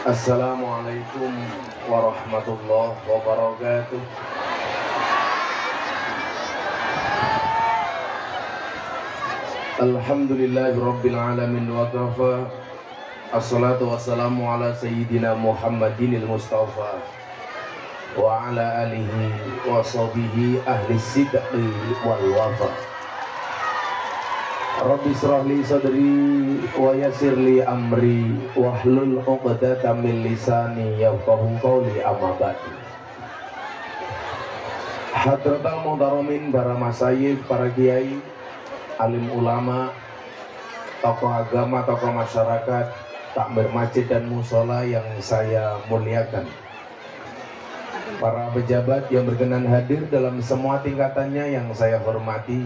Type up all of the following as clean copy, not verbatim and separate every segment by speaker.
Speaker 1: Assalamualaikum warahmatullahi wabarakatuh. Alhamdulillahirabbil alamin wa kafa. Assalatu wassalamu ala sayyidina Muhammadinil Mustafa wa ala alihi wa sahbihi ahli sidqi wal wafa. Rabbi shrah li sadri wa yassir li amri wahlul 'uqdatam min lisani yafqahu qawli, amma ba'du. Hadratal muhtaramin, para masyayikh, para kiai, alim ulama, tokoh agama, tokoh masyarakat, takmir masjid dan musola yang saya muliakan, para pejabat yang berkenan hadir dalam semua tingkatannya yang saya hormati,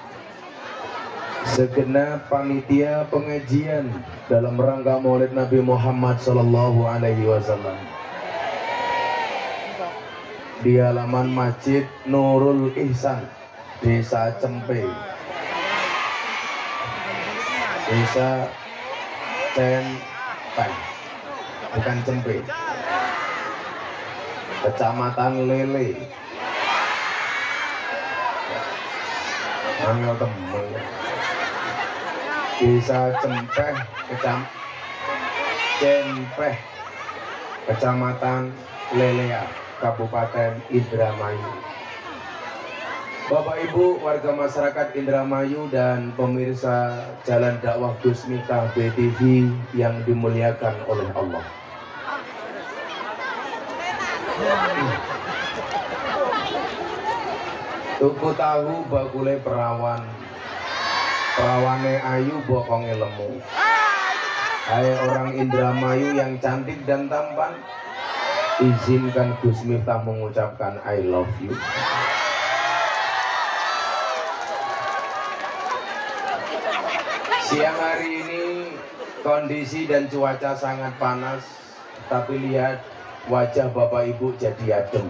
Speaker 1: segenap panitia pengajian dalam rangka Maulid Nabi Muhammad Sallallahu Alaihi Wasallam di halaman Masjid Nurul Ihsan, Desa Cempe, Desa Cempeh, bukan Cempe, Kecamatan Lele. Angel temen. Desa Cempeh, Cempeh, Kecamatan Lelea, Kabupaten Indramayu. Bapak Ibu warga masyarakat Indramayu dan pemirsa Jalan Dakwah Gus Miftah BTV yang dimuliakan oleh Allah. Tuku tahu bakule perawan, perawane ayu bokonge lemu. Hai orang Indramayu yang cantik dan tampan, izinkan Gus Miftah mengucapkan I love you. Siang hari ini kondisi dan cuaca sangat panas, tapi lihat wajah Bapak Ibu jadi adem.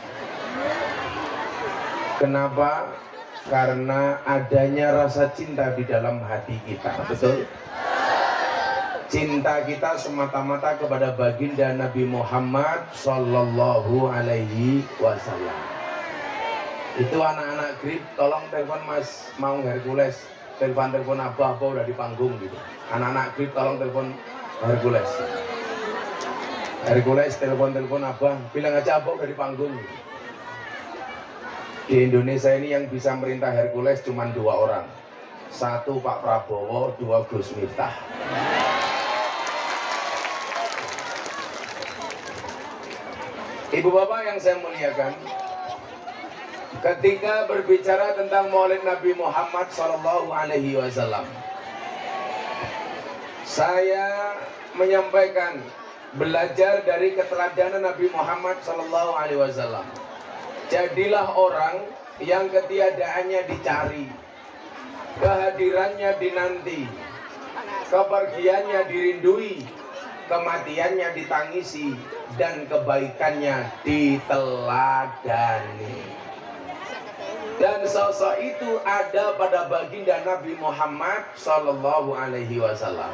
Speaker 1: Kenapa? Karena adanya rasa cinta di dalam hati kita, betul? Cinta kita semata-mata kepada baginda Nabi Muhammad Sallallahu Alaihi Wasallam. Itu anak-anak grip, tolong telepon Mas Maung Hercules, telepon Abah udah di panggung gitu. Anak-anak grip tolong telepon Hercules. Hercules telepon Abah, bilang aja Abah udah di panggung gitu. Di Indonesia ini yang bisa merintah Hercules cuma 2 orang. 1 Pak Prabowo, 2 Gus Miftah. Ibu bapak yang saya muliakan, ketika berbicara tentang Maulid Nabi Muhammad Sallallahu Alaihi Wasallam, saya menyampaikan belajar dari keteladanan Nabi Muhammad Sallallahu Alaihi Wasallam. Jadilah orang yang ketiadaannya dicari, kehadirannya dinanti, kepergiannya dirindui, kematiannya ditangisi, dan kebaikannya diteladani. Dan sosok itu ada pada baginda Nabi Muhammad Sallallahu Alaihi Wasallam.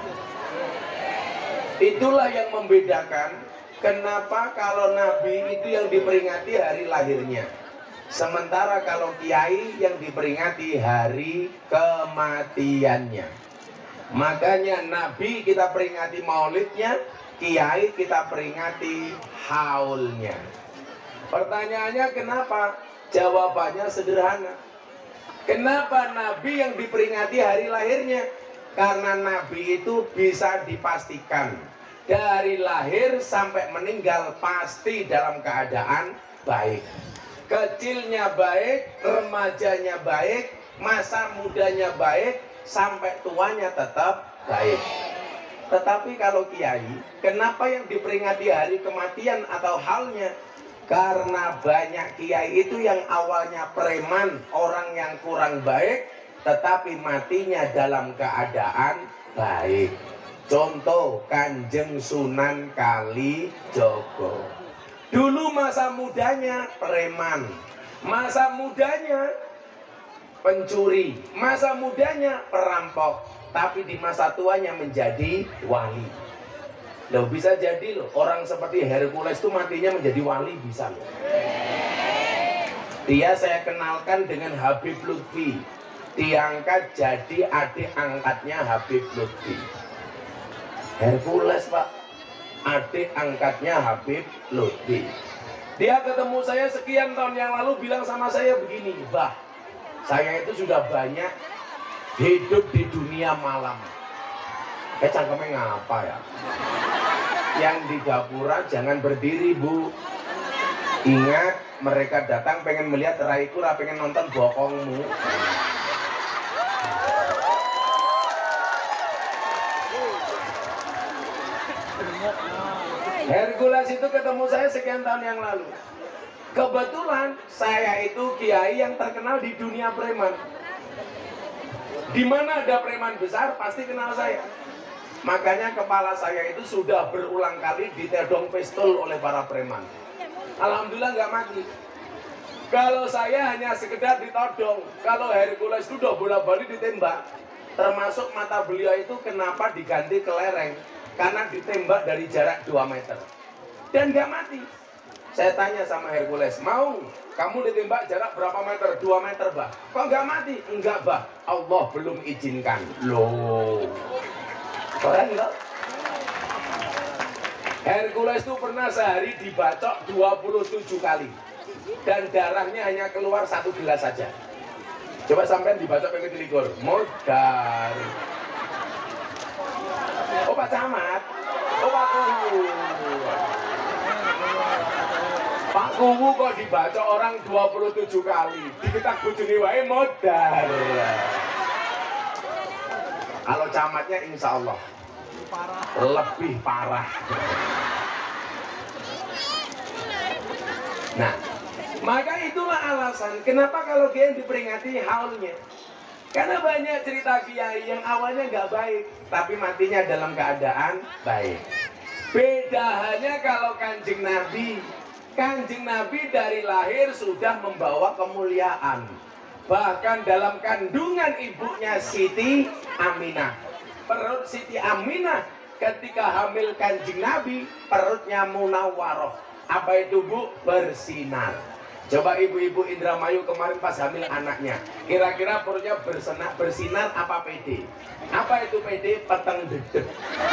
Speaker 1: Itulah yang membedakan kenapa kalau Nabi itu yang diperingati hari lahirnya, sementara kalau kiai yang diperingati hari kematiannya. Makanya Nabi kita peringati maulidnya, kiai kita peringati haulnya. Pertanyaannya kenapa? Jawabannya sederhana. Kenapa Nabi yang diperingati hari lahirnya? Karena Nabi itu bisa dipastikan dari lahir sampai meninggal pasti dalam keadaan baik. Kecilnya baik, remajanya baik, masa mudanya baik, sampai tuanya tetap baik. Tetapi kalau kiai, kenapa yang diperingati hari kematian atau halnya? Karena banyak kiai itu yang awalnya preman, orang yang kurang baik, tetapi matinya dalam keadaan baik. Contoh Kanjeng Sunan Kalijogo. Dulu masa mudanya preman, masa mudanya pencuri, masa mudanya perampok, tapi di masa tuanya menjadi wali. Loh, bisa jadi loh, orang seperti Hercules itu matinya menjadi wali, bisa loh. Dia saya kenalkan dengan Habib Lutfi, diangkat jadi adik angkatnya Habib Lutfi. Hercules Pak, adik angkatnya Habib Lutfi. Dia ketemu saya sekian tahun yang lalu, bilang sama saya begini, "Bah, saya itu sudah banyak hidup di dunia malam." Cangkemnya ngapa ya? Yang di gapura jangan berdiri, Bu. Ingat, mereka datang pengen melihat raiku, pengen nonton bokongmu. Hercules itu ketemu saya sekian tahun yang lalu. Kebetulan saya itu kiai yang terkenal di dunia preman. Di mana ada preman besar pasti kenal saya. Makanya kepala saya itu sudah berulang kali ditodong pistol oleh para preman. Alhamdulillah nggak mati. Kalau saya hanya sekedar ditodong, kalau Hercules itu udah bola-balik ditembak. Termasuk mata beliau itu kenapa diganti kelereng? Karena ditembak dari jarak 2 meter. Dan nggak mati. Saya tanya sama Hercules, "Mau kamu ditembak jarak berapa meter?" 2 meter, Bah. "Kok nggak mati?" "Enggak, Bah. Allah belum izinkan." Loh. Keren loh. Hercules itu pernah sehari dibacok 27 kali. Dan darahnya hanya keluar 1 gelas saja. Coba sampai dibacok pengen dilikur. Modar. Oh, Pak Camat. Oh, Pak Kuwu. Pak Kuwu kok dibacok orang 27 kali. Diketak bojone wae modar. Kalau camatnya insya Allah lebih parah. Nah, maka itulah alasan kenapa kalau kiai diperingati haulnya. Karena banyak cerita kiai yang awalnya nggak baik, tapi matinya dalam keadaan baik. Beda hanya kalau Kanjeng Nabi. Kanjeng Nabi dari lahir sudah membawa kemuliaan. Bahkan dalam kandungan ibunya Siti Aminah, perut Siti Aminah ketika hamil Kanjeng Nabi, perutnya munawwaroh. Apa itu, Bu? Bersinar. Coba ibu-ibu Indramayu kemarin pas hamil anaknya, kira-kira perutnya bersinar apa PD? Apa itu PD? Peteng dedek.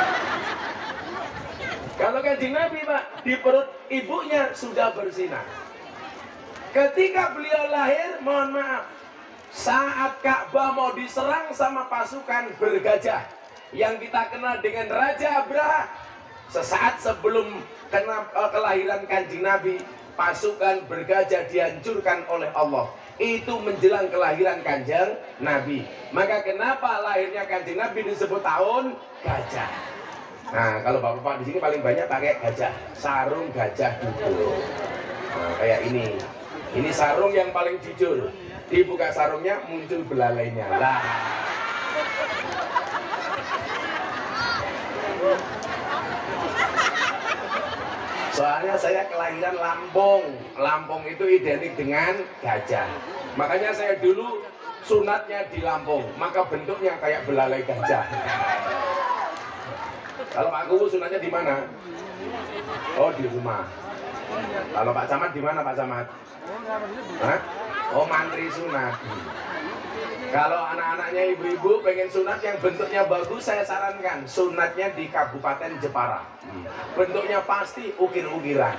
Speaker 1: Kalau Kanjeng Nabi, Pak, di perut ibunya sudah bersinar. Ketika beliau lahir, mohon maaf, saat Ka'bah mau diserang sama pasukan bergajah yang kita kenal dengan Raja Abraha, sesaat sebelum kelahiran Kanjeng Nabi, pasukan bergajah dihancurkan oleh Allah. Itu menjelang kelahiran Kanjeng Nabi. Maka kenapa lahirnya Kanjeng Nabi disebut tahun gajah? Nah, kalau bapak-bapak di sini paling banyak pakai gajah, sarung gajah duduk. Nah, kayak ini. Ini sarung yang paling jujur. Dibuka sarungnya muncul belalainya. Lah. Soalnya saya kelahiran Lampung. Lampung itu identik dengan gajah. Makanya saya dulu sunatnya di Lampung, maka bentuknya kayak belalai gajah. Kalau Pak Kuwu sunatnya di mana? Oh, di rumah. Kalau Pak Camat di mana, Pak Camat? Hah? Oh, mantri sunat. Kalau anak-anaknya ibu-ibu pengen sunat yang bentuknya bagus, saya sarankan sunatnya di Kabupaten Jepara. Bentuknya pasti ukir-ukiran.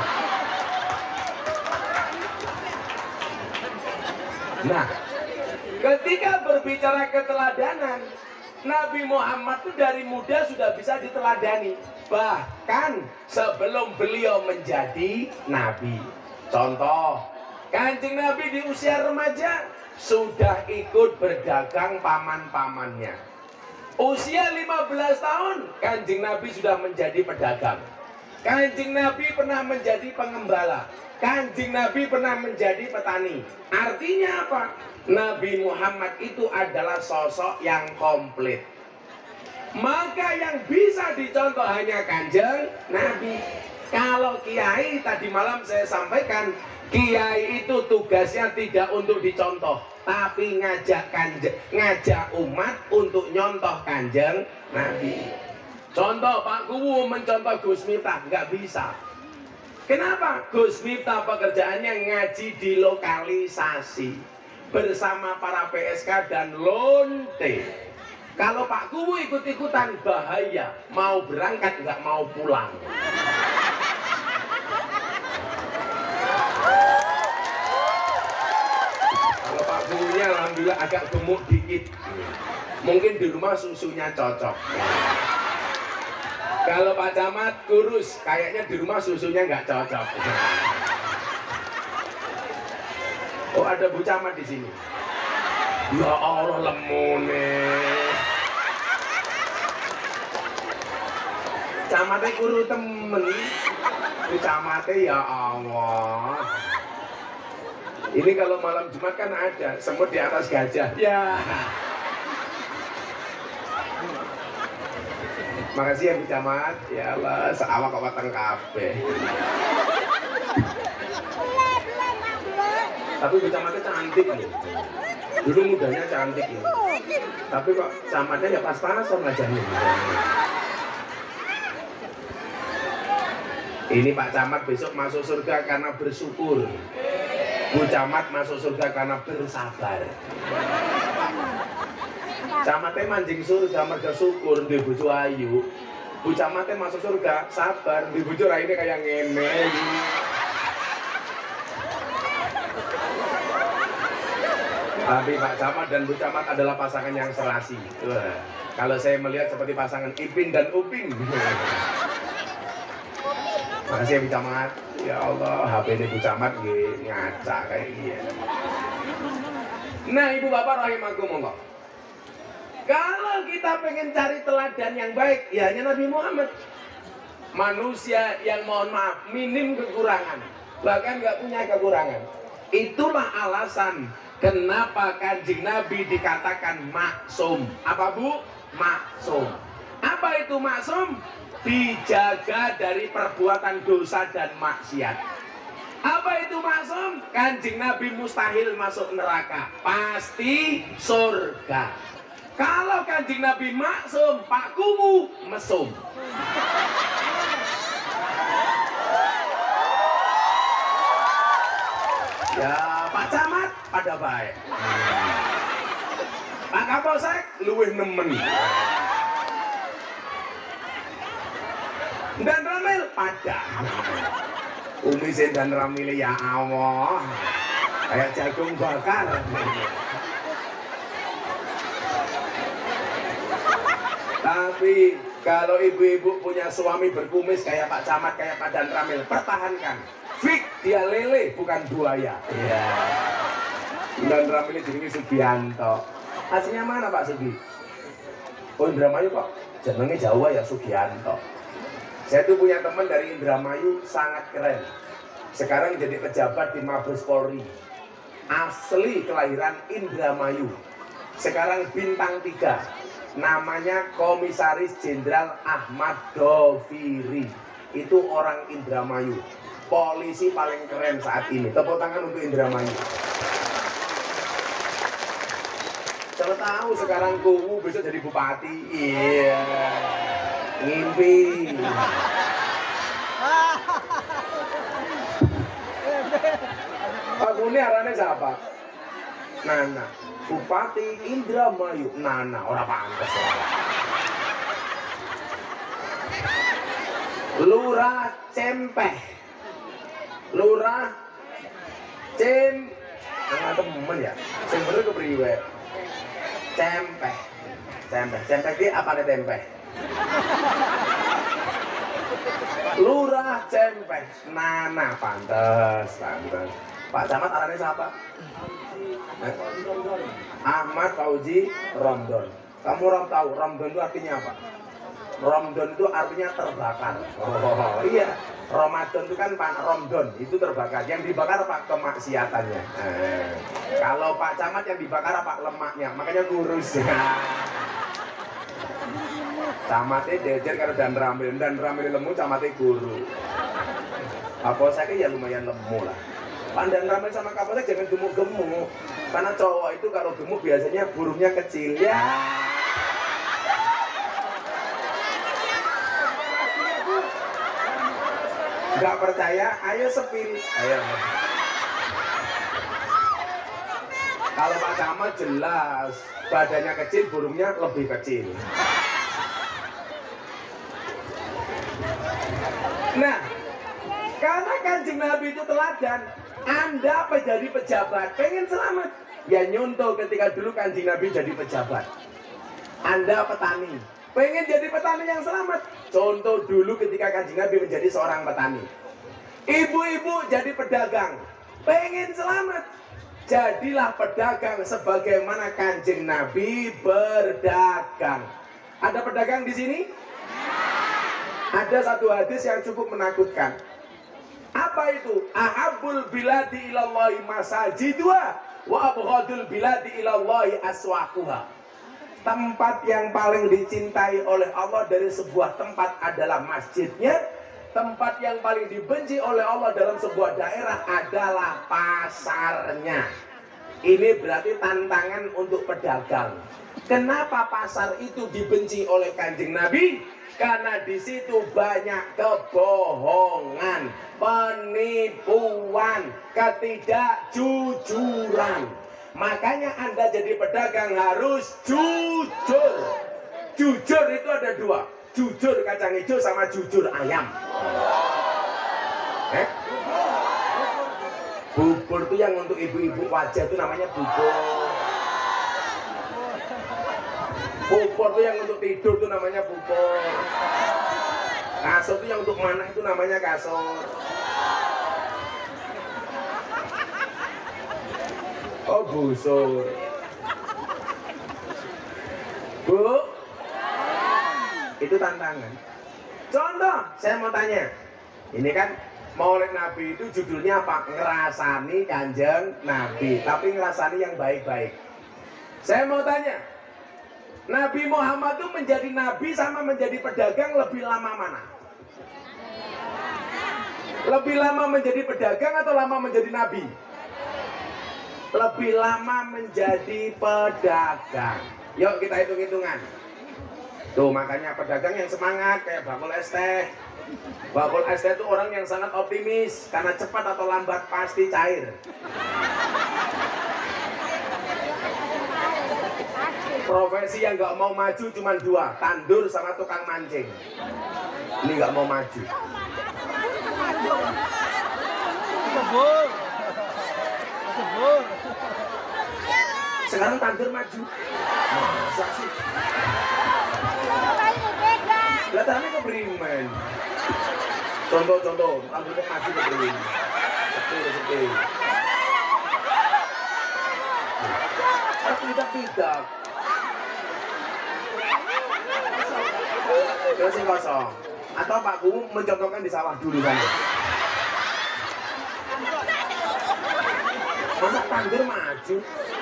Speaker 1: Nah, ketika berbicara keteladanan, Nabi Muhammad itu dari muda sudah bisa diteladani. Bahkan sebelum beliau menjadi Nabi. Contoh, Kanjeng Nabi di usia remaja sudah ikut berdagang paman-pamannya. Usia 15 tahun, Kanjeng Nabi sudah menjadi pedagang. Kanjeng Nabi pernah menjadi pengembala. Kanjeng Nabi pernah menjadi petani. Artinya apa? Nabi Muhammad itu adalah sosok yang komplit. Maka yang bisa dicontoh hanya Kanjeng Nabi. Kalau kiai, tadi malam saya sampaikan, kiai itu tugasnya tidak untuk dicontoh, tapi ngajak umat untuk nyontoh Kanjeng Nabi. Contoh Pak Kuwu mencontoh Gus Miftah, nggak bisa. Kenapa? Gus Miftah pekerjaannya ngaji di lokalisasi bersama para PSK dan lonte. Kalau Pak Kuwu ikut-ikutan bahaya, mau berangkat nggak mau pulang. Kalau Pak Kuwunya alhamdulillah agak gemuk dikit, mungkin di rumah susunya cocok. Kalau Pak Camat kurus, kayaknya di rumah susunya nggak cocok. Oh, ada Bu Camat di sini. Ya Allah, lemune. Camatnya kuru temen. Bu Camatnya ya Allah. Ini kalau malam Jumat kan ada semut di atas gajah. Ya. Makasih ya Bu Camat. Ya Allah, seawak kok weteng kabeh. Tapi Bu Camatnya cantik nih. Dulu mudanya cantik ini. Tapi kok camatnya ya pas-pasan wajahnya. Ini Pak Camat besok masuk surga karena bersyukur. Bu Camat masuk surga karena bersabar. Camatnya manjing surga merga syukur di bojo ayu. Bu Camatnya masuk surga sabar di bojo raine kayak ngene. Tapi Pak Camat dan Bu Camat adalah pasangan yang serasi. Wah, kalau saya melihat seperti pasangan Ipin dan Upin. Makasih ya Bu Camat. Ya Allah, HP ini Bu Camat ngaca kayak gini. Nah, Ibu Bapak rahimakumullah. Kalau kita pengen cari teladan yang baik, ya hanya Nabi Muhammad. Manusia yang mohon maaf, minim kekurangan. Bahkan nggak punya kekurangan. Itulah alasan kenapa Kanjeng Nabi dikatakan maksum. Apa Bu? Maksum. Apa itu maksum? Dijaga dari perbuatan dosa dan maksiat. Apa itu maksum? Kanjeng Nabi mustahil masuk neraka, pasti surga. Kalau Kanjeng Nabi maksum, Pak Kuwu mesum. Ya Pak Camat pada baik. Pak Kapolsek luwih nemen. Dan Ramil pada. Umi dan Ramil ya Allah. Kayak jagung bakar. Tapi kalau ibu-ibu punya suami berkumis kayak Pak Camat, kayak Pak Dan Ramil, pertahankan. Fik, dia lele bukan buaya. Iya. Dan Ramil ini Sugianto. Aslinya mana Pak Sugi? Oh, Indramayu kok. Jenenge Jawa ya Sugianto. Saya tuh punya teman dari Indramayu sangat keren. Sekarang jadi pejabat di Mabes Polri. Asli kelahiran Indramayu. Sekarang bintang 3. Namanya Komisaris Jenderal Ahmad Doviri. Itu orang Indramayu. Polisi paling keren saat ini. Tepuk tangan untuk Indramayu. Siapa tahu sekarang Kuwu besok jadi bupati. Iya. Ngimpi. Aku ini arahnya siapa? Nana. Bupati Indramayu. Nana, orang pantas ya. Lurah Cempeh. Lurah Nggak temen ya. Sing bener kepriwe? Cempeh. Cempeh ki apa nih tempeh? Lurah Cempeh. Nana, pantas. Pak Camat arahnya siapa? Ahmad Fauzi Romdon. Kamu orang tahu Romdon itu artinya apa? Romdon itu artinya terbakar. Oh iya, Ramadan itu kan Pak Romdon, itu terbakar. Yang dibakar apa? Kemaksiatannya. Kalau Pak Camat yang dibakar apa? Lemaknya. Makanya kurus. Camatnya dejer karena Dan Ramil lemu, camatnya guru. Kapolsek ya lumayan lemu lah. Pandan Ramil sama Kapolsek jangan gemuk-gemuk. Karena cowok itu kalau gemuk biasanya burungnya kecil ya. Nggak percaya? Ayo sepil. Ayo. Kalau Pak Camat jelas, badannya kecil, burungnya lebih kecil. Nah, karena Kanjeng Nabi itu teladan, Anda menjadi pejabat, pengen selamat, ya nyontoh ketika dulu Kanjeng Nabi jadi pejabat. Anda petani, pengen jadi petani yang selamat, contoh dulu ketika Kanjeng Nabi menjadi seorang petani. Ibu-ibu jadi pedagang, pengen selamat, jadilah pedagang sebagaimana Kanjeng Nabi berdagang. Ada pedagang di sini? Ada satu hadis yang cukup menakutkan. Apa itu? Ahabbul biladi ilallahi masajiduha wa abghadul biladi ilallahi aswaquha. Tempat yang paling dicintai oleh Allah dari sebuah tempat adalah masjidnya. Tempat yang paling dibenci oleh Allah dalam sebuah daerah adalah pasarnya. Ini berarti tantangan untuk pedagang. Kenapa pasar itu dibenci oleh Kanjeng Nabi? Karena di situ banyak kebohongan, penipuan, ketidakjujuran. Makanya Anda jadi pedagang harus jujur. Jujur itu ada dua, jujur kacang hijau sama jujur ayam. Bubur itu yang untuk ibu-ibu wajah itu namanya bubur. Bubur itu yang untuk tidur itu namanya bubur. Kasur itu yang untuk mana itu namanya kasur. Oh busur. Bu, itu tantangan. Contoh, saya mau tanya. Ini kan Maulid Nabi itu judulnya apa? Ngerasani Kanjeng Nabi. Tapi ngerasani yang baik-baik. Saya mau tanya, Nabi Muhammad itu menjadi nabi sama menjadi pedagang lebih lama mana? Lebih lama menjadi pedagang atau lama menjadi nabi? Lebih lama menjadi pedagang. Yuk kita hitung-hitungan. Tuh makanya pedagang yang semangat kayak bakul es teh. Bakul es teh itu orang yang sangat optimis karena cepat atau lambat pasti cair. Profesi yang nggak mau maju cuma dua, tandur sama tukang mancing. Ini nggak mau maju. Sekarang tandur maju. Masa sih? Kelihatannya keberiman. Contoh-contoh, tandur maju keberiman. Sepi. Tidak. Terus yang kosong. Atau Pak Guru mencontohkan di sawah dulu sana. Masa tandur maju?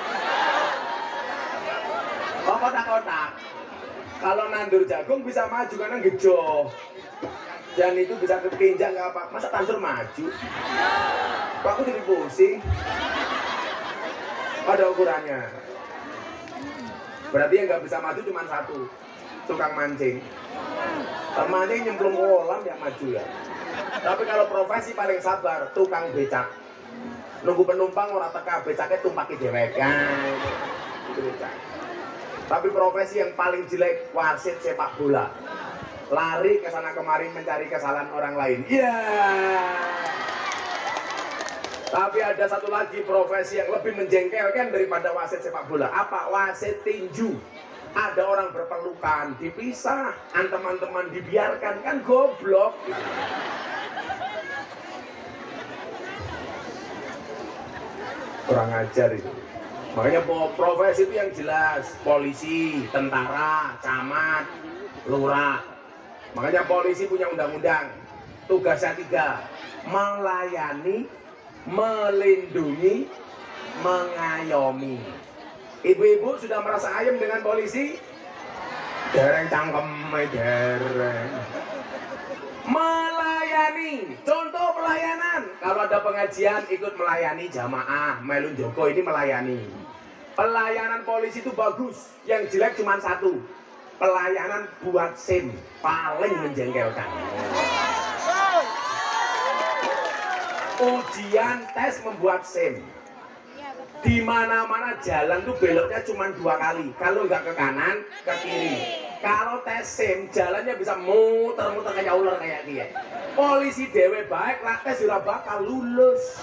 Speaker 1: Oh kotak-kotak. Kalau nandur jagung bisa maju karena gejo. Dan itu bisa kekinjak nggak apa. Masa tandur maju? Pak Guru jadi pusing. Ada ukurannya. Berarti yang nggak bisa maju cuma satu, tukang mancing. Mancing nyemplung kolam yang maju ya. Tapi kalau profesi paling sabar, tukang becak. Nunggu penumpang orang teka becaknya tumpaki dewek. Itu becak. Tapi profesi yang paling jelek wasit sepak bola. Lari ke sana kemari mencari kesalahan orang lain. Iya. Tapi ada satu lagi profesi yang lebih menjengkelkan daripada wasit sepak bola. Apa? Wasit tinju. Ada orang berpelukan, dipisah, teman-teman dibiarkan, kan goblok. Kurang ajar itu. Makanya profesi itu yang jelas, polisi, tentara, camat, lurah. Makanya polisi punya undang-undang, tugasnya 3, melayani, melindungi, mengayomi. Ibu-ibu sudah merasa ayam dengan polisi? Dereng cangkem, dereng. Melayani, contoh pelayanan. Kalau ada pengajian ikut melayani jamaah, melun joko ini melayani. Pelayanan polisi itu bagus, yang jelek cuma satu. Pelayanan buat SIM, paling menjengkelkan. Ujian tes membuat SIM. Di mana-mana jalan tuh beloknya cuma 2 kali. Kalau nggak ke kanan, ke kiri. Kalau tes SIM jalannya bisa muter-muter kayak ular kayak dia. Polisi dewe baik, lah tes sudah bakal lulus.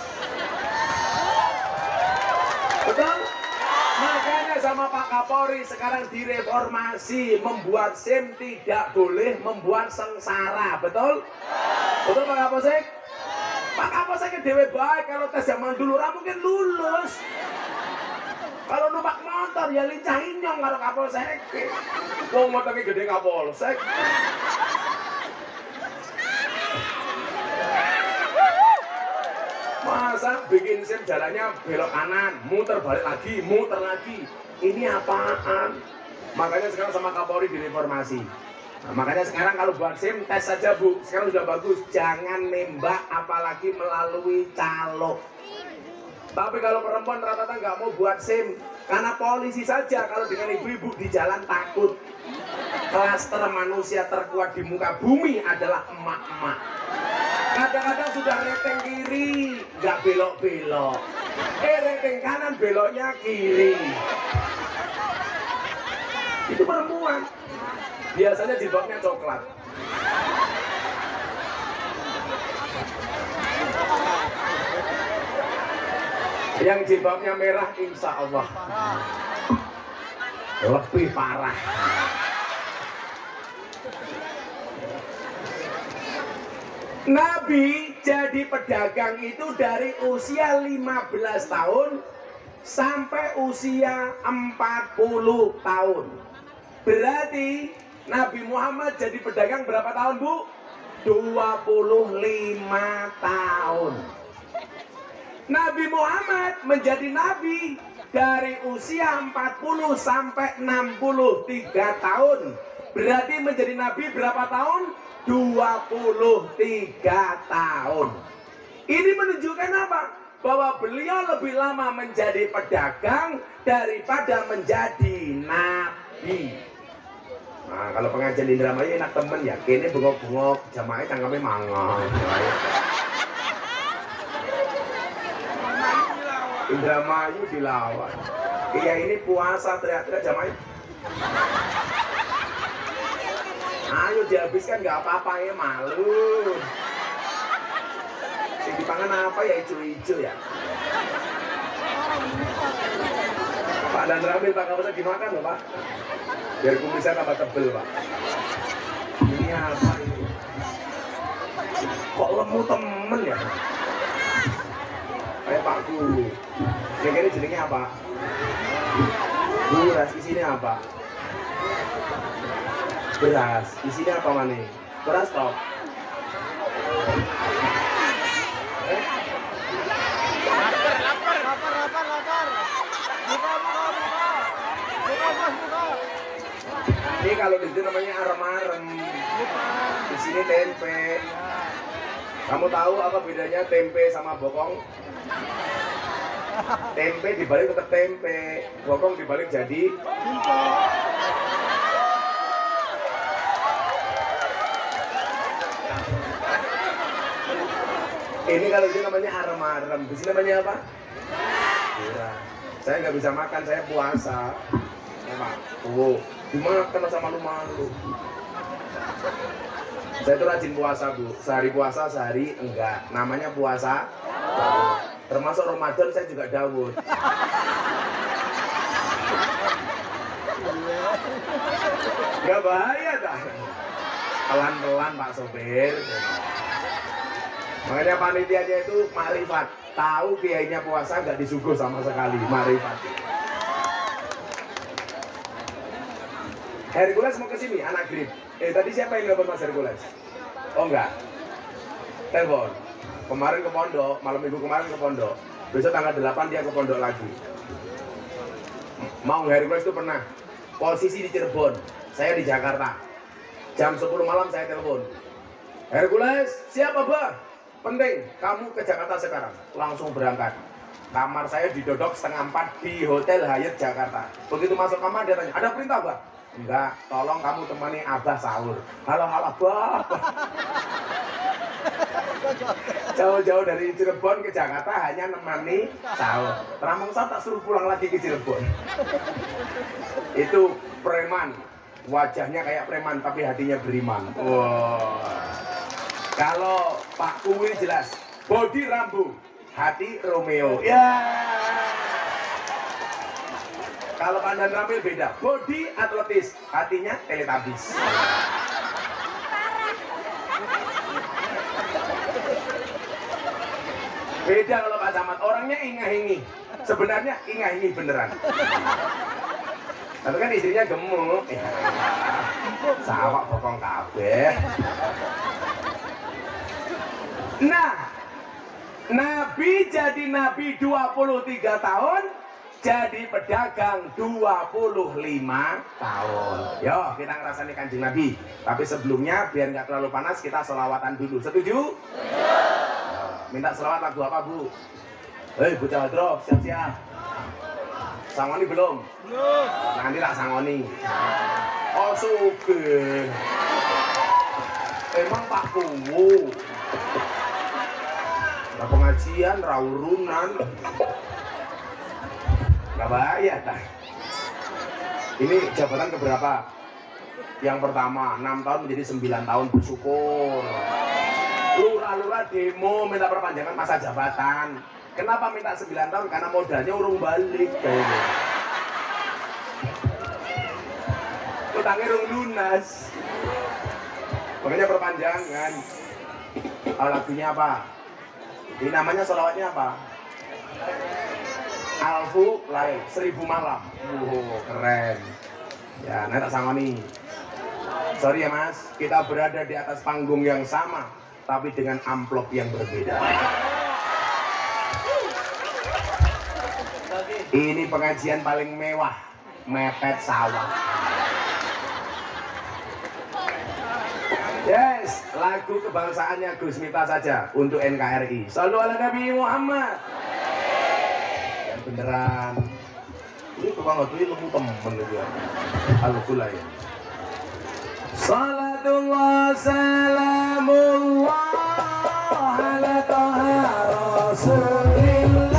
Speaker 1: Betul? Makanya sama Pak Kapolri sekarang direformasi, membuat SIM tidak boleh membuat sengsara. Betul? Betul Pak Kapolsek? Pak Kapolsek dewe baik, kalau tes zaman dulu mungkin lulus. Kalau numpak motor ya lincahin nyong karo Kapolsek. Wong motornya gede Kapolsek. Masa bikin SIM jalannya belok kanan, muter balik lagi, muter lagi. Ini apaan? Makanya sekarang sama Kapolri direformasi. Nah, makanya sekarang kalau buat SIM tes saja Bu. Sekarang sudah bagus, jangan nembak apalagi melalui calo. Tapi kalau perempuan rata-rata nggak mau buat SIM, karena polisi saja kalau dengan ibu-ibu di jalan takut. Klaster manusia terkuat di muka bumi adalah emak-emak. Kadang-kadang sudah reteng kiri, nggak belok-belok. Reteng kanan, beloknya kiri. Itu perempuan. Biasanya jilbabnya coklat. Yang jilbabnya merah, insya Allah lebih parah. Nabi jadi pedagang itu dari usia 15 tahun sampai usia 40 tahun. Berarti Nabi Muhammad jadi pedagang berapa tahun Bu? 25 tahun. Nabi Muhammad menjadi nabi dari usia 40 sampai 63 tahun. Berarti menjadi nabi berapa tahun? 23 tahun. Ini menunjukkan apa? Bahwa beliau lebih lama menjadi pedagang daripada menjadi nabi. Nah, kalau pengajian Indramayu enak temen ya. Kini bengok-bengok, jamaahnya cangkemnya mangang. Indramayu dilawan. Iya ini puasa teriak-teriak jamaahnya. Ayo dihabiskan nggak apa-apa ya, malu. Sing dipangan apa ya, hijau-hijau ya. Pak dan Ramil, Pak nggak usah dimakan loh Pak. Biar kumisnya tambah tebel Pak. Ini apa ini? Kok lemu temen ya? Kayak Pak Guru. Ini jenengnya apa? Beras, isinya apa? Beras, isinya apa mana? Beras top. Lapar. Buka. Ini kalau di sini namanya arem-arem. Di sini tempe. Kamu tahu apa bedanya tempe sama bokong? Tempe dibalik tetap tempe, bokong dibalik jadi ini kalau itu namanya arem-arem. Di sini namanya apa? Ya. Saya nggak bisa makan, saya puasa. Ya Pak, dimakan sama malu. Saya itu rajin puasa Bu. Sehari puasa, sehari enggak. Namanya puasa. Termasuk Ramadan saya juga Dawud. Gak bahaya dah. Pelan-pelan Pak Sopir. Makanya panitianya itu makrifat. Tahu kiainya puasa nggak disuguh sama sekali. Makrifat. Hercules mau ke sini, anak grip. Tadi siapa yang nelfon Mas Hercules? Oh enggak. Telepon. Kemarin ke pondok, malam minggu kemarin ke pondok. Besok tanggal 8 dia ke pondok lagi. Mau Hercules itu pernah. Posisi di Cirebon, saya di Jakarta. Jam 10 malam saya telepon. Hercules, siapa Bah? Penting, kamu ke Jakarta sekarang. Langsung berangkat. Kamar saya didodok 3:30 di Hotel Hyatt Jakarta. Begitu masuk kamar dia tanya, ada perintah Bah? Enggak, tolong kamu temani Abah sahur. Halo Abah. Jauh-jauh dari Cirebon ke Jakarta hanya nemani sahur. Rampung sahur tak suruh pulang lagi ke Cirebon. Itu preman, wajahnya kayak preman tapi hatinya beriman. Wow. Kalau Pak Kuwi jelas, body Rambo, hati Romeo. Ya. Kalau Pak Dan Ramil beda, body atletis, hatinya Teletubbies. Beda kalau Pak Camat, orangnya ingah-ingi, sebenarnya ingah-ingi beneran. Tapi kan istrinya gemuk, ya. Sawak bokong kabeh. Nah, Nabi jadi Nabi 23 tahun, jadi pedagang 25 tahun. Yo, kita ngerasain Kanjeng Nabi. Tapi sebelumnya, biar nggak terlalu panas, kita selawatan dulu. Setuju? Minta selawat lagu apa, Bu? Hei, bocah hadroh, siap-siap. Sangoni belum? Belum. Nanti tak sangoni. Oh, suge. Emang Pak Kuwu. Nah, pengajian, rawurunan. Gak bayar, tak? Ini jabatan keberapa? Yang pertama, 6 tahun menjadi 9 tahun, bersyukur. Lurah-lurah demo minta perpanjangan masa jabatan. Kenapa minta 9 tahun? Karena modalnya urung balik kayaknya. Utangnya urung lunas. Makanya perpanjangan. Lagunya apa? Ini namanya sholawatnya apa? Alfu Lail, 1000 malam. Keren. Ya, nanti tak sangoni. Sorry ya Mas, kita berada di atas panggung yang sama, tapi dengan amplop yang berbeda. Ini pengajian paling mewah, mepet sawah. Yes, lagu kebangsaannya Gus Miftah saja untuk NKRI. Shallu ala Nabi Muhammad. Yang beneran. Ini tukang lagu ini lu temen juga. Al-Fulay. Salatullah salamullah ala taha rasulillah.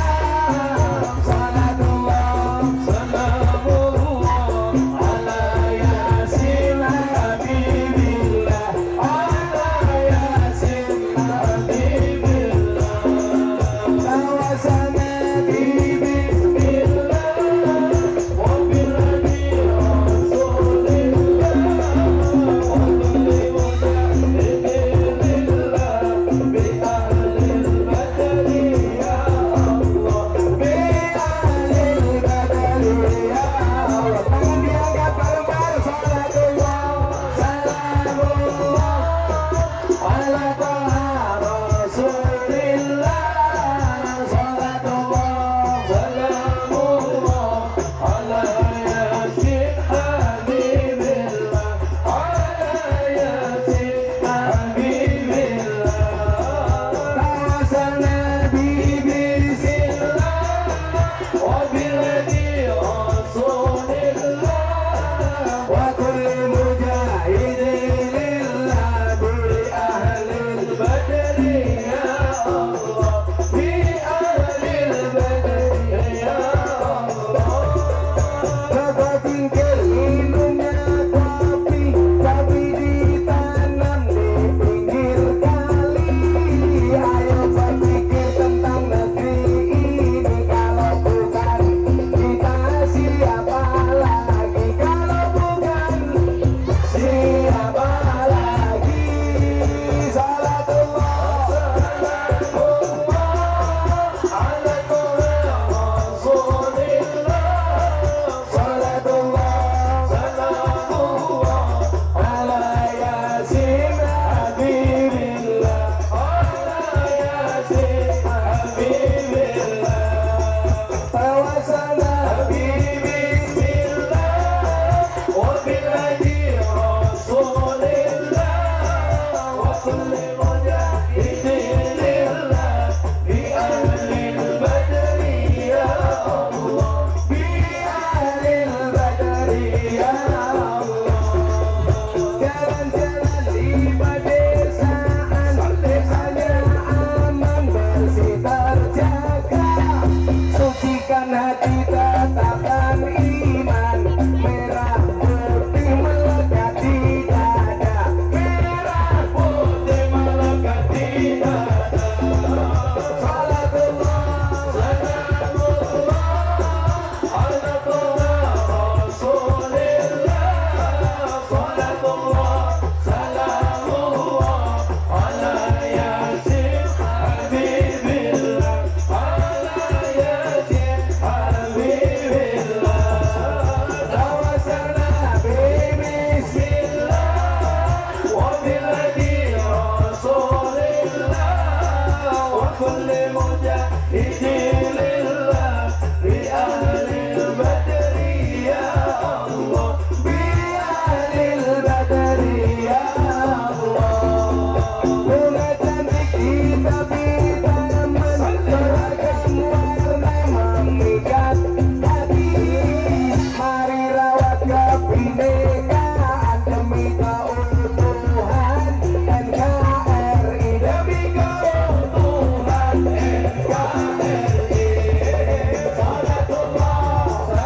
Speaker 1: وكل مجاهد لله بأهل البدر يا الله بأهل البدر يا الله bunga cantik kita taman beragam warna memikat hati mari rawat kebinekaan demi keutuhan NKRI demi keutuhan NKRI salatullah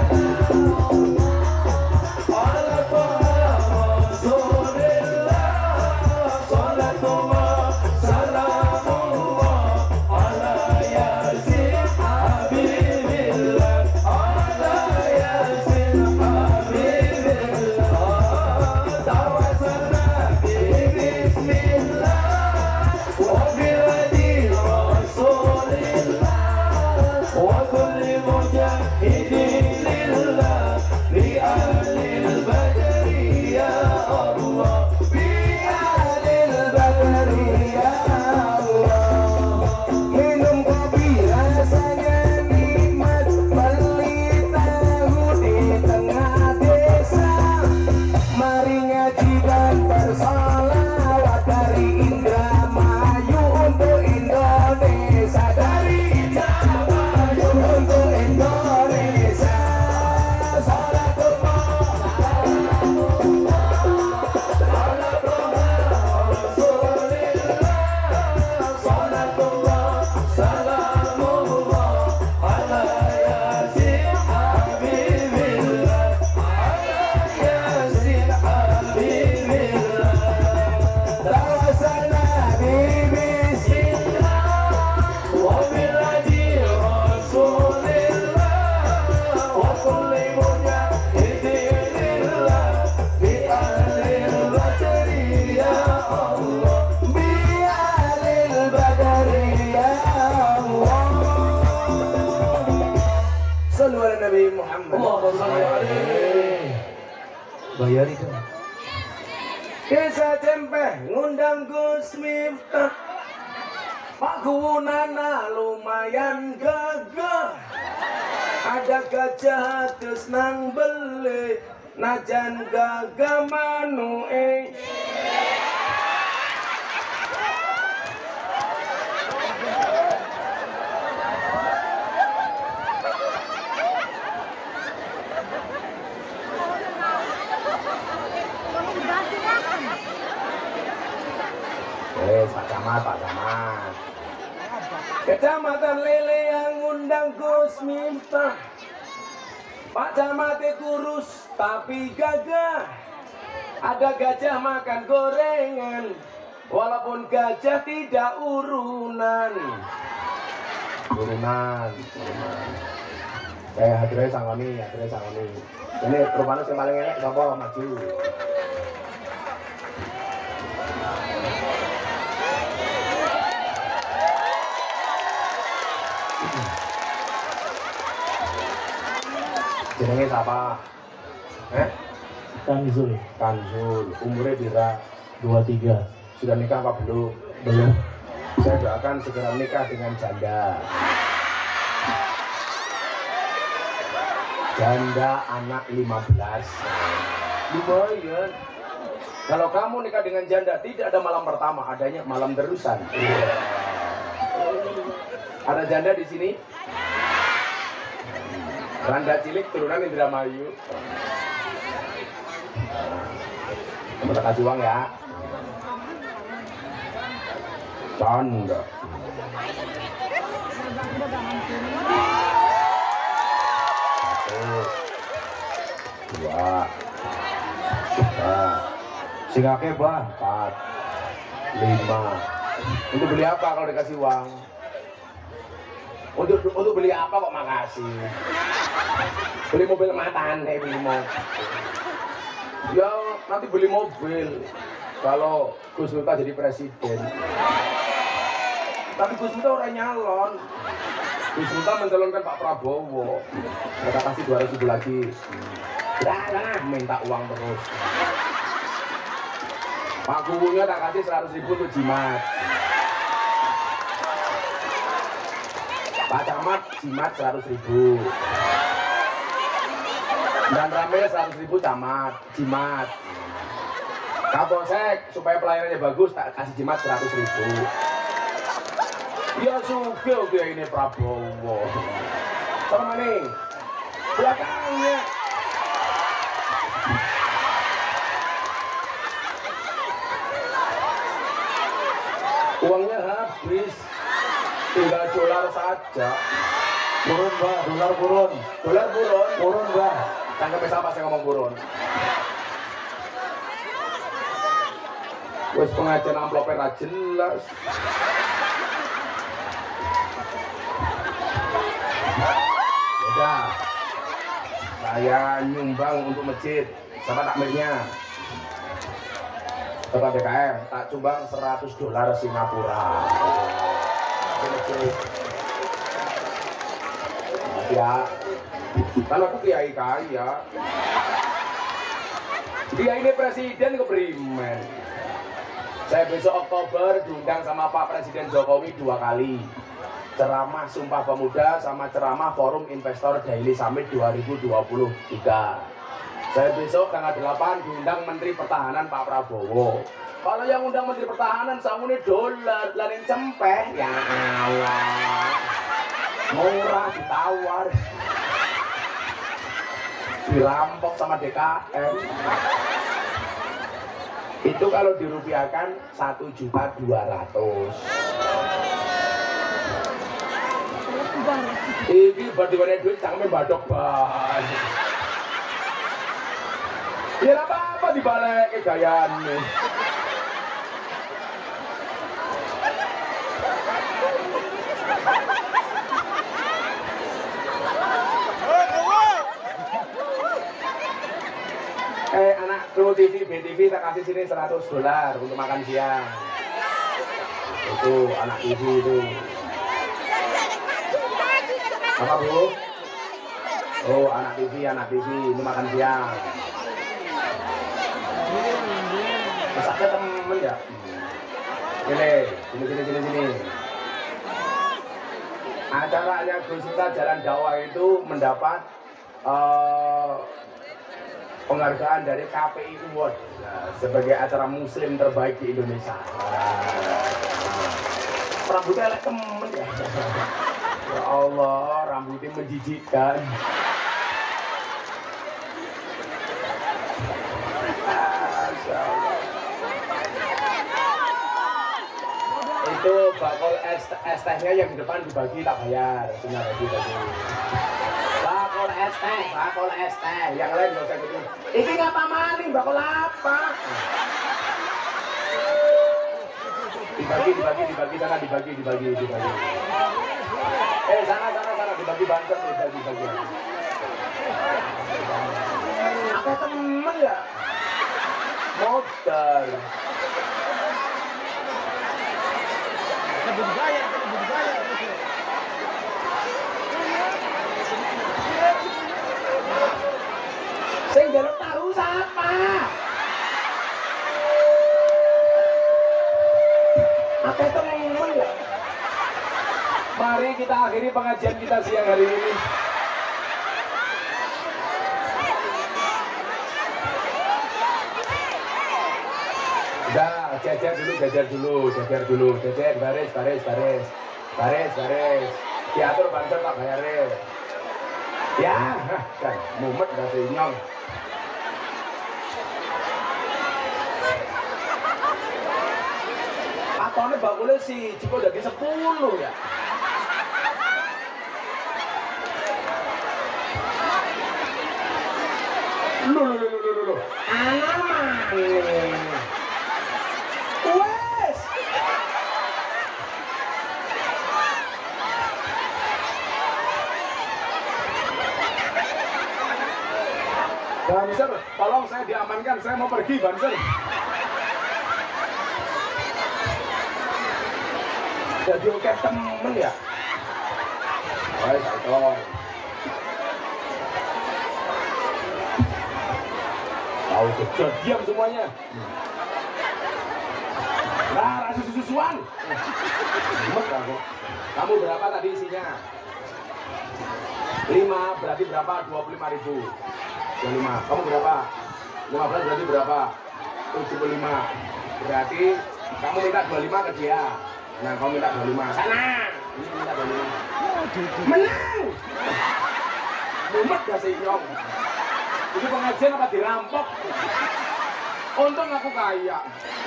Speaker 1: ala Rasulillah salatullah salamullah ala yasin habibillah ala yasin habibillah tawassalna bismillah wa biladi rasulillah wa kulli mujahidin lillah li ahlil badri ya Allah bi ahlil badri ya Allah minum kopi rasanya nikmat beli tahu di tengah desa mari ngaji dan bersolawat dari Indramayu untuk Indonesia dari Indramayu untuk Indonesia salatullah ala Rasulillah salatullah salamullah ala yasin habibillah ala yasin habibillah tawassalna bismillah wa biladi rasulillah wa kulli mujahidin lillah bi ahlil badri ya Allah bi ahlil badri ya Allah sallu ala Nabi Muhammad
Speaker 2: Bayar itu.
Speaker 1: Desa Cempeh ngundang Gus Miftah Pak Gunana lumayan gagah ada gajah terus nang beli najan gagah manue Pak Camat Kecamatan Lele yang ngundang Gus Miftah Pak Camat kurus tapi gagah ada gajah makan gorengan walaupun gajah tidak urunan hadirnya sangoni ini perubahan yang paling enak sapa maju jenenge siapa?
Speaker 2: Tanzul
Speaker 1: Tanzul, umurnya pira?
Speaker 2: 23.
Speaker 1: Sudah nikah apa belum?
Speaker 2: Belum.
Speaker 1: Saya doakan segera nikah dengan janda. Janda anak 15. Lumayan. Kalau kamu nikah dengan janda tidak ada malam pertama, adanya malam terusan. Ada janda di sini? Randa cilik turunan Indramayu. Terima kasih uang ya. Canda. Dua, tiga,
Speaker 2: Sing akeh, Bang.
Speaker 1: 4, 5. Untuk beli apa kalau dikasih uang? Untuk beli apa kok makasih? Beli mobil matan, beli mobil. Ya nanti beli mobil kalau Gus Miftah jadi presiden. Tapi Gus Miftah orang nyalon. Gus Miftah mencalonkan Pak Prabowo. Kita kasih 200.000 lagi. Lah minta uang terus. Pak Kubunya tak kasih 100.000 untuk jimat. Pak Camat jimat 100.000. Dan Ramil 100.000 camat jimat. Kapolsek supaya pelayanannya bagus tak kasih jimat 100.000. Ya sugih ini Prabowo. Sama nih belakangnya. Uangnya habis, tinggal dolar saja.
Speaker 2: Turun Mbak, dolar turun.
Speaker 1: Dolar turun.
Speaker 2: Turun Mbak.
Speaker 1: Cangkeme siapa saya ngomong turun? Wes pengajian amplopnya ra jelas. Udah, saya nyumbang untuk masjid. Siapa takmirnya? Bapak BKM, tak sumbang $100 Singapura. Untuk masjid. Ya, kan aku kiai kaya. Dia ini presiden keprimen. Saya besok Oktober diundang sama Pak Presiden Jokowi 2 kali. Ceramah Sumpah Pemuda sama ceramah Forum Investor Daily Summit 2023. Saya besok tanggal 8 diundang Menteri Pertahanan Pak Prabowo. Kalau yang undang Menteri Pertahanan samune dolar, lain cempeh. Ya Allah. Murah ditawar. Dirampok sama DKM. Itu kalau dirupiahkan 1.200.000. Ini berdibanding duit cangkeme badok banget. Ya apa-apa dibalik ke gayane. Anak True TV, BTV tak kasih sini $100 untuk makan siang. Itu anak TV itu. Apa Bu? Oh anak TV ini makan siang. Masaknya temen ya? Sini. Acaranya Gus Miftah Jalan Dakwah itu mendapat penghargaan dari KPI Award sebagai acara muslim terbaik di Indonesia. Rambutnya elek temen ya. Ya Allah, rambutnya menjijikkan. Itu bakul es tehnya yang di depan dibagi tak bayar, cuma bagi. Bakul es teh, yang lain nggak usah gitu. Ini ngapa maling, bakul apa? Dibagi sana, dibagi. Sana dibagi banter, dibagi. Apa temen ya? Modal. Budaya. Saya nggak tahu siapa. Apa temen ya? Mari kita akhiri pengajian kita siang hari ini. Udah, jajar dulu, baris. Diatur banser tak bayarin. Ya, kan, mumet dah senyum. Patone bakulnya sih, jika udah di 10 ya. Lu. Anak maning. Wes. Banser, tolong saya diamankan, saya mau pergi Banser. Jadi oke temen ya. Baik, tolong. Tahu kejadian semuanya. Nah, Gak susu-susuan. Mumet aku. Kamu berapa tadi isinya? 5 berarti berapa? 25.000. 25. Kamu berapa? 15 berarti berapa? 75. Berarti kamu minta 25 ke dia. Nah, kamu minta 25. Sana. Ini minta 25. Menang. Mumet gak sih, Nyong? Ini pengajian apa dirampok? Untung aku kaya.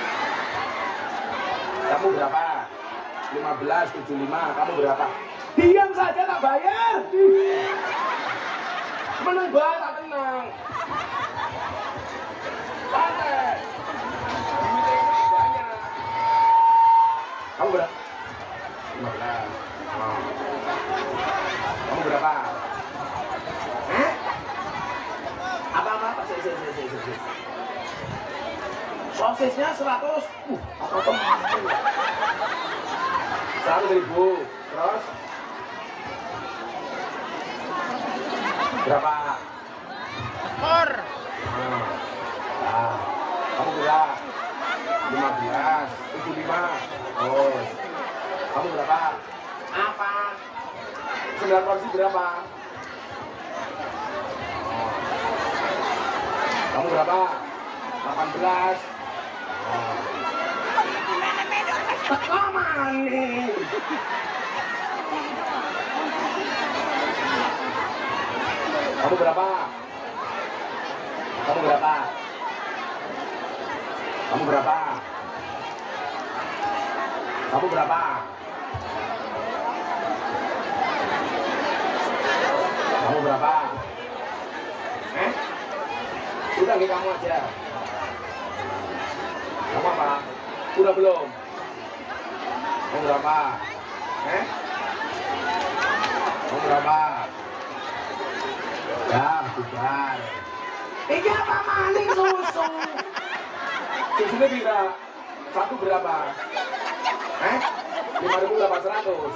Speaker 1: Kamu berapa? 15, 75. Kamu berapa? Diam saja tak bayar. Menang banget, tak tenang. Santai. Banyak. Kamu berapa? 15. Oh. Kamu berapa? Hah? Apa? Sih. Sosisnya 100. Apa teman? 100.000. Terus? Berapa?
Speaker 3: Or.
Speaker 1: Nah, kamu berapa? 15, 75. Oh. Kamu berapa? Apa? 9 porsi berapa? Oh. Kamu berapa? 18. Oh. Teko maning. Kamu berapa? Kamu berapa? Kamu berapa? Kamu berapa? Kamu berapa? Udah nih kamu aja. Kamu apa? Udah belum? Kamu berapa? Kamu berapa? Ya, bubar. Ini apa maning susu? Susunya bila? Satu berapa? 5.800.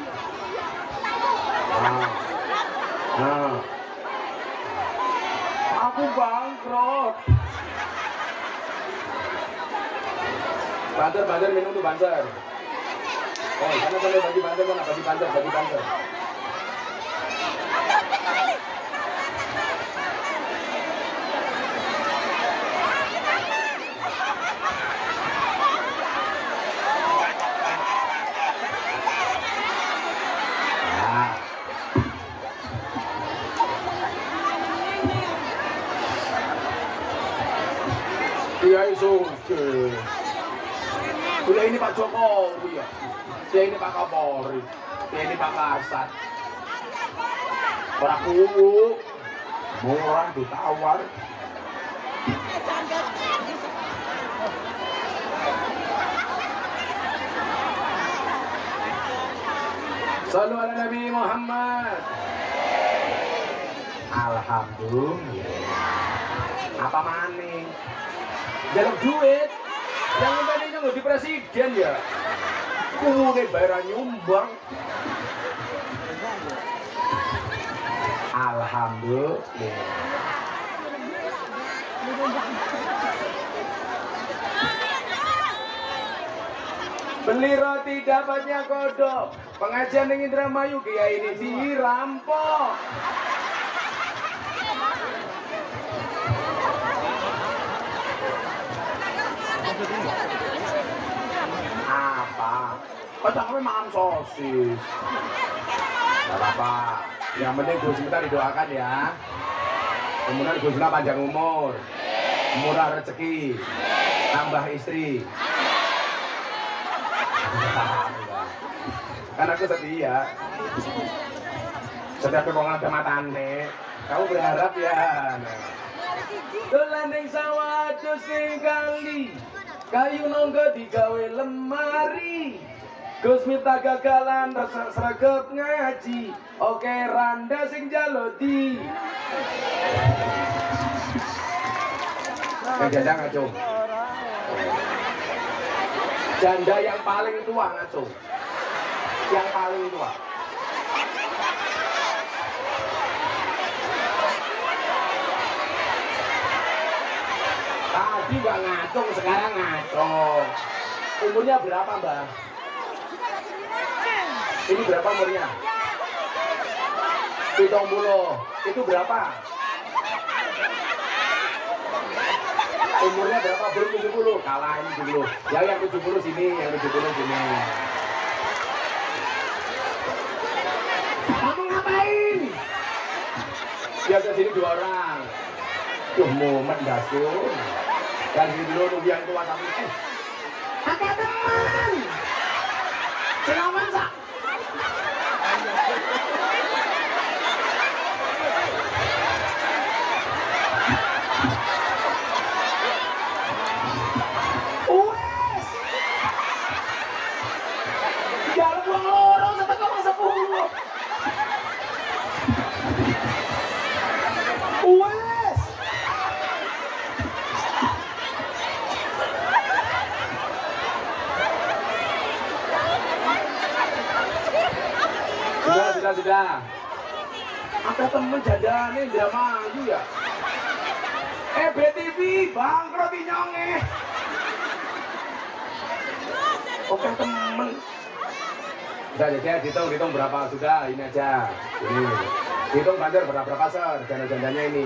Speaker 1: Nah. Aku bangkrut. Banter minum tuh banter. Sana bagi banter sana, bagi banter. Kiai Sugih. Udah ini Pak Jokowi ya. Dia ini Pak Kapolri. Dia ini Pak Kasat. Orang kubu. Murah ditawar. Sallu ala Nabi Muhammad. Alhamdulillah. Apa maning? Jaluk duit. Yang tadinya nggak di presiden ya. Kuwi bayar nyumbang. Alhamdulillah. Beli roti dapatnya kodok. Pengajian dengan Indramayu Kiai ini dirampok. Apa? Kok cakapnya makan sosis? Gak apa-apa. Yang penting Gus Miftah didoakan ya. Kemudian Gus Miftah panjang umur, murah rezeki, tambah istri. Kan aku setia. Setiap kebongan ada matane. Kamu berharap ya. Dolandeng sawah terus kali. Kayu nonggo digawe lemari. Gus Miftah gagalan sregep ngaji. Oke randa sing jalodi. Janda ngaco. Janda yang paling tua ngaco. Yang paling tua. Tadi nggak ngacung, sekarang ngacung. Umurnya berapa, Mbak? Ini berapa umurnya? 70. Itu berapa? Umurnya berapa? Belum 70. Kalah ini dulu. Ya yang 70 sini, yang 70 sini. Kamu ngapain? Ya ke sini 2 orang. Tuh momen dasun. Dan sini dulu nunggu yang tua sampai. Ada teman. Selamat sak. Wes. Jalan uang lorong sampai ke 10. Wes. Sudah. Ada temen jadane drama itu ya. BTV bangkrut nyonge. Oke temen. Udah aja hitung berapa sudah ini aja. Ini. Hitung banjir berapa ser janda-jandanya ini.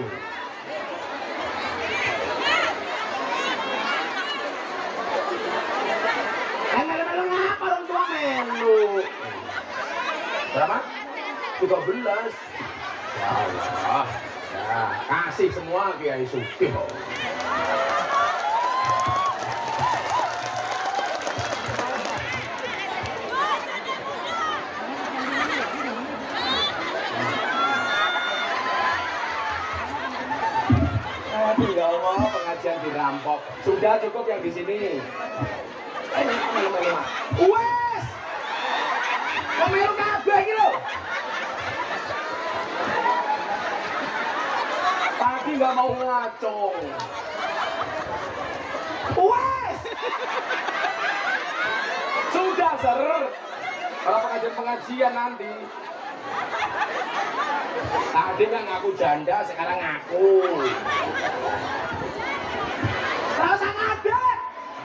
Speaker 1: Melu ngapa orang tua melu? Berapa? 13. Ya Allah. Ya, kasih semua Kiai Sugih. Tinggal mau pengajian dirampok. Sudah cukup yang di sini. Melu. Wes. Kok melu kabeh iki lho. Tadi nggak mau ngacung. Wes. Sudah ser. Kalau pengajian nanti. Tadi nggak ngaku janda, sekarang ngaku. Rasa ngadet.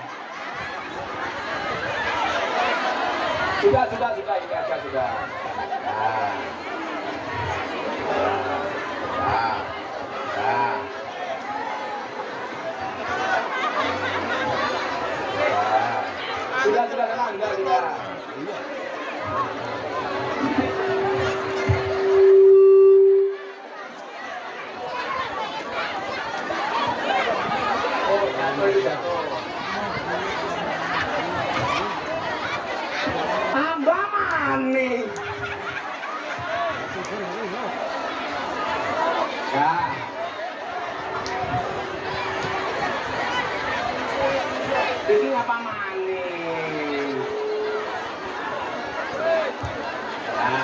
Speaker 1: Sudah, ini aja sudah. Sudah, tenang. Tambah manis. Ya. Ini apa manis? Ya.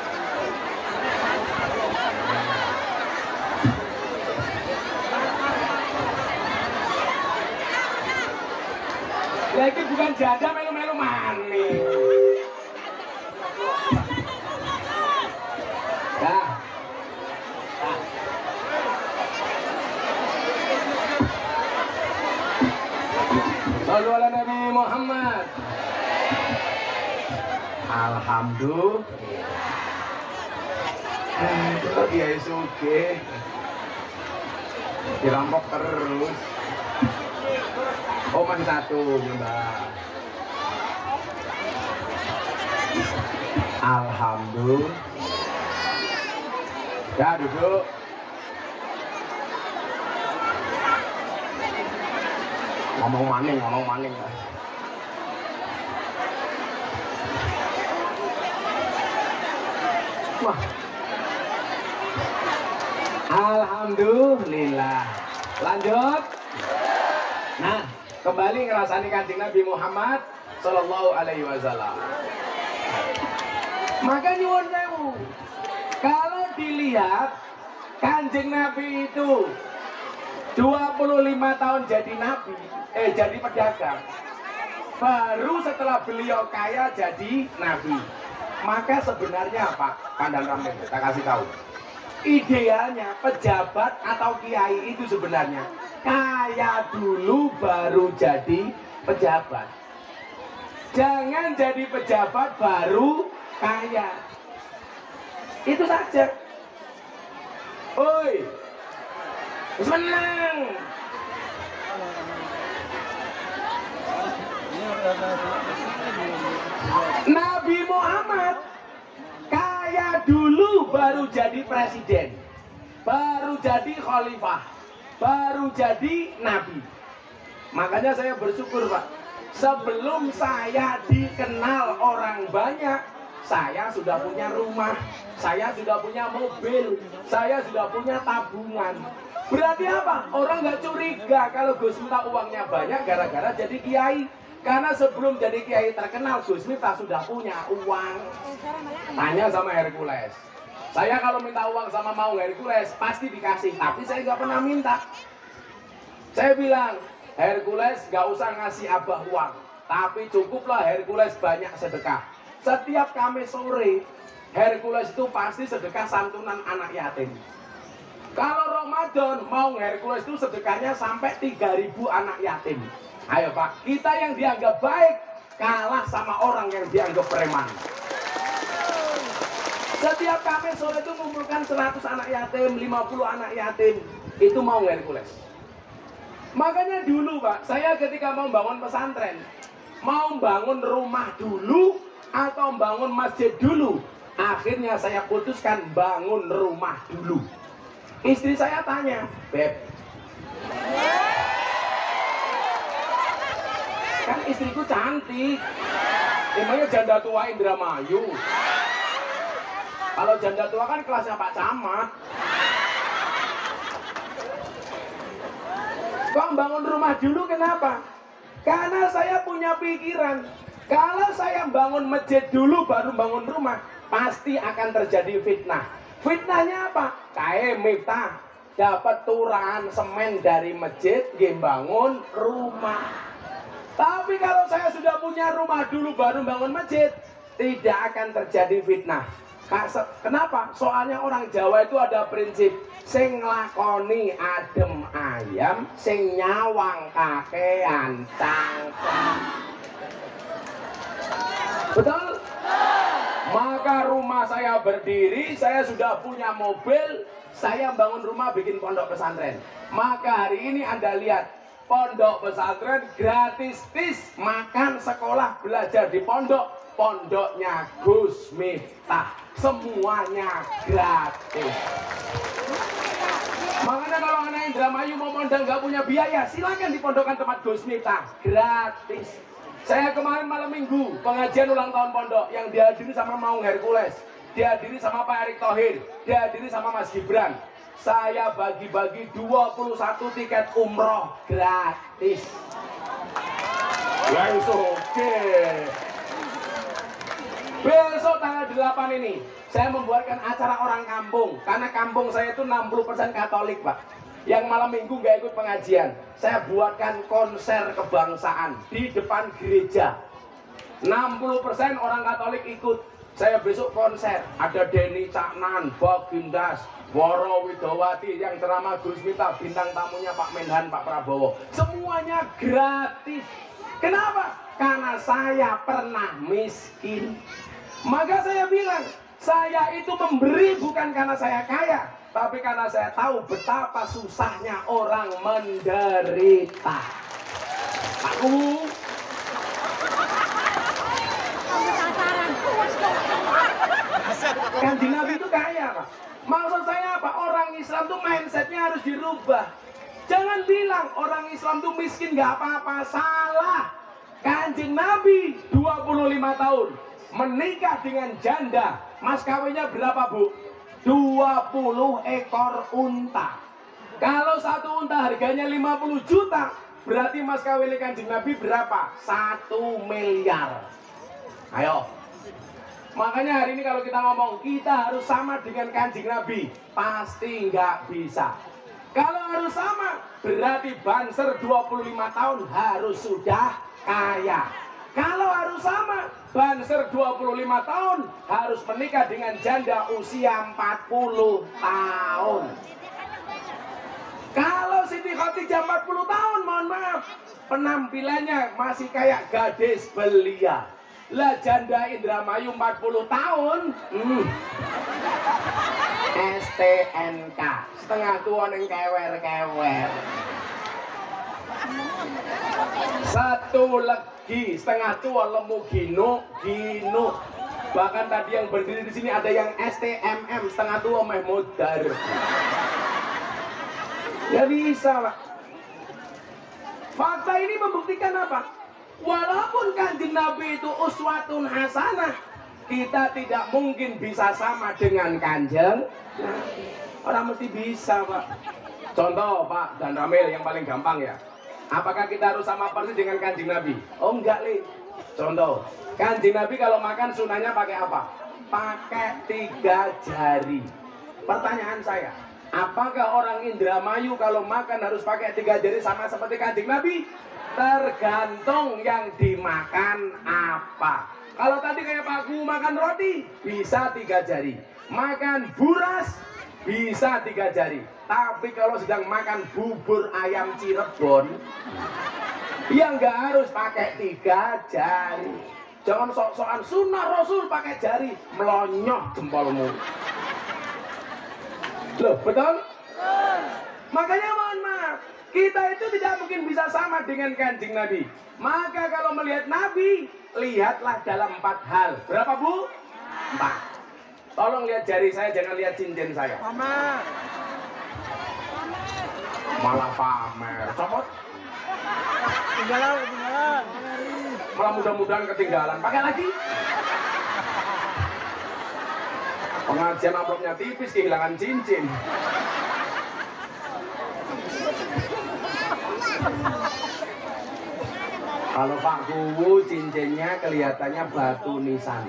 Speaker 1: Ya ini bukan janda melu-melu manis. Ya. Sallu ala Nabi Muhammad. Alhamdulillah. Itu Kiai Sugih dirampok terus. Oh masih 1 Mbak. Alhamdulillah. Ya duduk. Ngomong maning. Wah. Alhamdulillah. Lanjut. Nah, kembali ngerasani Kanjeng Nabi Muhammad Sallallahu Alaihi Wasallam. Maka nyuwun sewu, kalau dilihat Kanjeng Nabi itu 25 tahun jadi nabi, jadi pedagang. Baru setelah beliau kaya jadi nabi. Maka sebenarnya apa? Pandang ramen, kita kasih tahu. Idealnya pejabat atau kiai itu sebenarnya kaya dulu baru jadi pejabat. Jangan jadi pejabat baru kaya. Itu saja. Oi, menang. Nabi Muhammad kaya dulu baru jadi presiden, baru jadi khalifah, baru jadi nabi. Makanya saya bersyukur, Pak. Sebelum saya dikenal orang banyak, saya sudah punya rumah, saya sudah punya mobil, saya sudah punya tabungan. Berarti apa? Orang nggak curiga kalau Gus Miftah uangnya banyak gara-gara jadi kiai. Karena sebelum jadi kiai terkenal, Gus Miftah sudah punya uang. Tanya sama Hercules. Saya kalau minta uang sama mau Hercules pasti dikasih, tapi saya nggak pernah minta. Saya bilang, Hercules nggak usah ngasih Abah uang, tapi cukuplah Hercules banyak sedekah. Setiap Kamis sore, Hercules itu pasti sedekah santunan anak yatim. Kalau Ramadan, mau Hercules itu sedekahnya sampai 3.000 anak yatim. Ayo Pak, kita yang dianggap baik kalah sama orang yang dianggap preman. Setiap Kamis sore itu mengumpulkan 100 anak yatim, 50 anak yatim. Itu mau Hercules. Makanya dulu Pak, saya ketika mau bangun pesantren, mau bangun rumah dulu atau bangun masjid dulu, akhirnya saya putuskan bangun rumah dulu. Istri saya tanya, Beb, kan istriku cantik, emangnya janda tua Indramayu? Kalau janda tua kan kelasnya Pak Camat. Kok bangun rumah dulu kenapa? Karena saya punya pikiran, kalau saya bangun masjid dulu baru bangun rumah, pasti akan terjadi fitnah. Fitnahnya apa? Kayak Miftah dapat turahan semen dari masjid, dia bangun rumah. Tapi kalau saya sudah punya rumah dulu baru bangun masjid, tidak akan terjadi fitnah. Kenapa? Soalnya orang Jawa itu ada prinsip, sing nglakoni adem ayam, sing nyawang kakean cangkem. Betul? Maka rumah saya berdiri, saya sudah punya mobil, saya bangun rumah bikin pondok pesantren. Maka hari ini Anda lihat, pondok pesantren gratis, makan, sekolah, belajar di pondok, pondoknya Gus Miftah, semuanya gratis. Makanya kalau anak Indramayu mau mondang nggak punya biaya, silakan di pondokan tempat Gus Miftah, gratis. Saya kemarin malam minggu pengajian ulang tahun pondok yang dihadiri sama Maung Hercules, dihadiri sama Pak Erick Thohir, dihadiri sama Mas Gibran. Saya bagi-bagi 21 tiket umroh gratis. Wah, oke. Besok tanggal 8 ini saya membuatkan acara orang kampung, karena kampung saya itu 60% Katolik Pak. Yang malam minggu nggak ikut pengajian, saya buatkan konser kebangsaan di depan gereja. 60% orang Katolik ikut. Saya besok konser, ada Denny Caknan, Bagindas, Woro Widowati, yang ceramah Gus Miftah, bintang tamunya Pak Menhan, Pak Prabowo. Semuanya gratis. Kenapa? Karena saya pernah miskin. Maka saya bilang, saya itu memberi bukan karena saya kaya, tapi karena saya tahu betapa susahnya orang menderita. Aku Kanjeng Nabi itu kaya Pak. Maksud saya apa? Orang Islam tuh mindsetnya harus dirubah. Jangan bilang orang Islam tuh miskin gak apa-apa, salah. Kanjeng Nabi 25 tahun menikah dengan janda, mas kawinnya berapa Bu? 20 ekor unta. Kalau satu unta harganya 50 juta, berarti mas kawinnya Kanjeng Nabi berapa? 1 miliar. Ayo. Makanya hari ini kalau kita ngomong kita harus sama dengan Kanjeng Nabi, pasti nggak bisa. Kalau harus sama, berarti Banser 25 tahun harus sudah kaya. Kalau harus sama, Banser 25 tahun harus menikah dengan janda usia 40 tahun. Kalau Siti Khadijah 40 tahun, mohon maaf, penampilannya masih kayak gadis belia. Lah janda Indramayu 40 tahun, STNK, setengah tua neng kewer-kewer. Satu legi setengah tua lemu gino. Bahkan tadi yang berdiri di sini ada yang STMM setengah tua meh modar. Ya bisa, Pak. Fakta ini membuktikan apa? Walaupun Kanjeng Nabi itu uswatun hasanah, kita tidak mungkin bisa sama dengan Kanjeng Nabi. Orang mesti bisa, Pak. Contoh, Pak dan Ramil yang paling gampang ya. Apakah kita harus sama persis dengan Kanjeng Nabi? Oh enggak, Li. Contoh, Kanjeng Nabi kalau makan sunahnya pakai apa? Pakai 3 jari. Pertanyaan saya, apakah orang Indramayu kalau makan harus pakai 3 jari sama seperti Kanjeng Nabi? Tergantung yang dimakan apa. Kalau tadi kayak Pak Gu makan roti, bisa 3 jari. Makan buras, bisa 3 jari. Tapi kalau sedang makan bubur ayam Cirebon, ya nggak harus pakai 3 jari. Jangan sok-sokan sunnah Rasul pakai jari, melonyoh jempolmu. Loh, betul? Makanya mohon maaf, kita itu tidak mungkin bisa sama dengan Kanjeng Nabi. Maka kalau melihat Nabi, lihatlah dalam 4 hal. Berapa, Bu? 4. Tolong lihat jari saya, jangan lihat cincin saya.
Speaker 3: Pamer.
Speaker 1: Malah pamer, copot.
Speaker 3: Ketinggalan.
Speaker 1: Malah mudah-mudahan ketinggalan. Pakai lagi. Pengajian amplopnya tipis, kehilangan cincin. Kalau Pak Kuwu cincinnya kelihatannya batu nisan.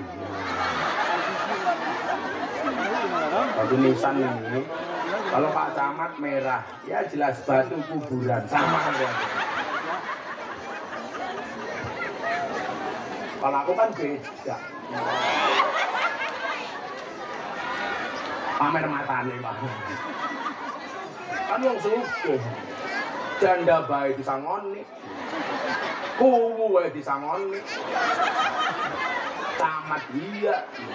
Speaker 1: Batu nisan ini. Kalau Pak Camat merah, ya jelas batu kuburan. Sama ya. Kalau aku kan beda. Pamer matane, Pak. Kan yang sugih. Janda bae disangoni. Kuwu wae disangoni. Camat iya.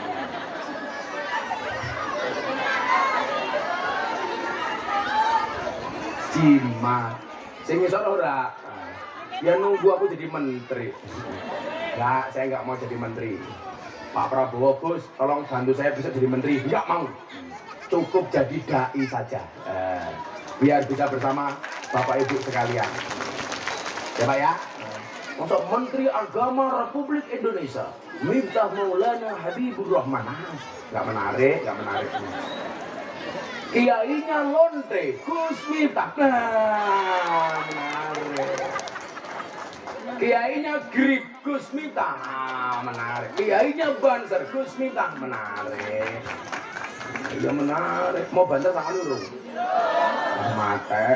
Speaker 1: Jimat. Sing iso ora? Ya nunggu aku jadi menteri. Enggak, saya nggak mau jadi menteri. Pak Prabowo, Gus, tolong bantu saya bisa jadi menteri. Nggak mau. Cukup jadi dai saja. Biar bisa bersama Bapak Ibu sekalian. Ya Pak ya? Masuk Menteri Agama Republik Indonesia, Miftah Maulana Habibur Rahman. Nggak menarik, nggak menarik. Kiainya lonte, Gus Miftah. Nah, menarik. Kiainya grip, Gus Miftah. Nah, menarik. Kiainya banser, Gus Miftah. Menarik. Iya menarik. Mau banser sama lu? Mate.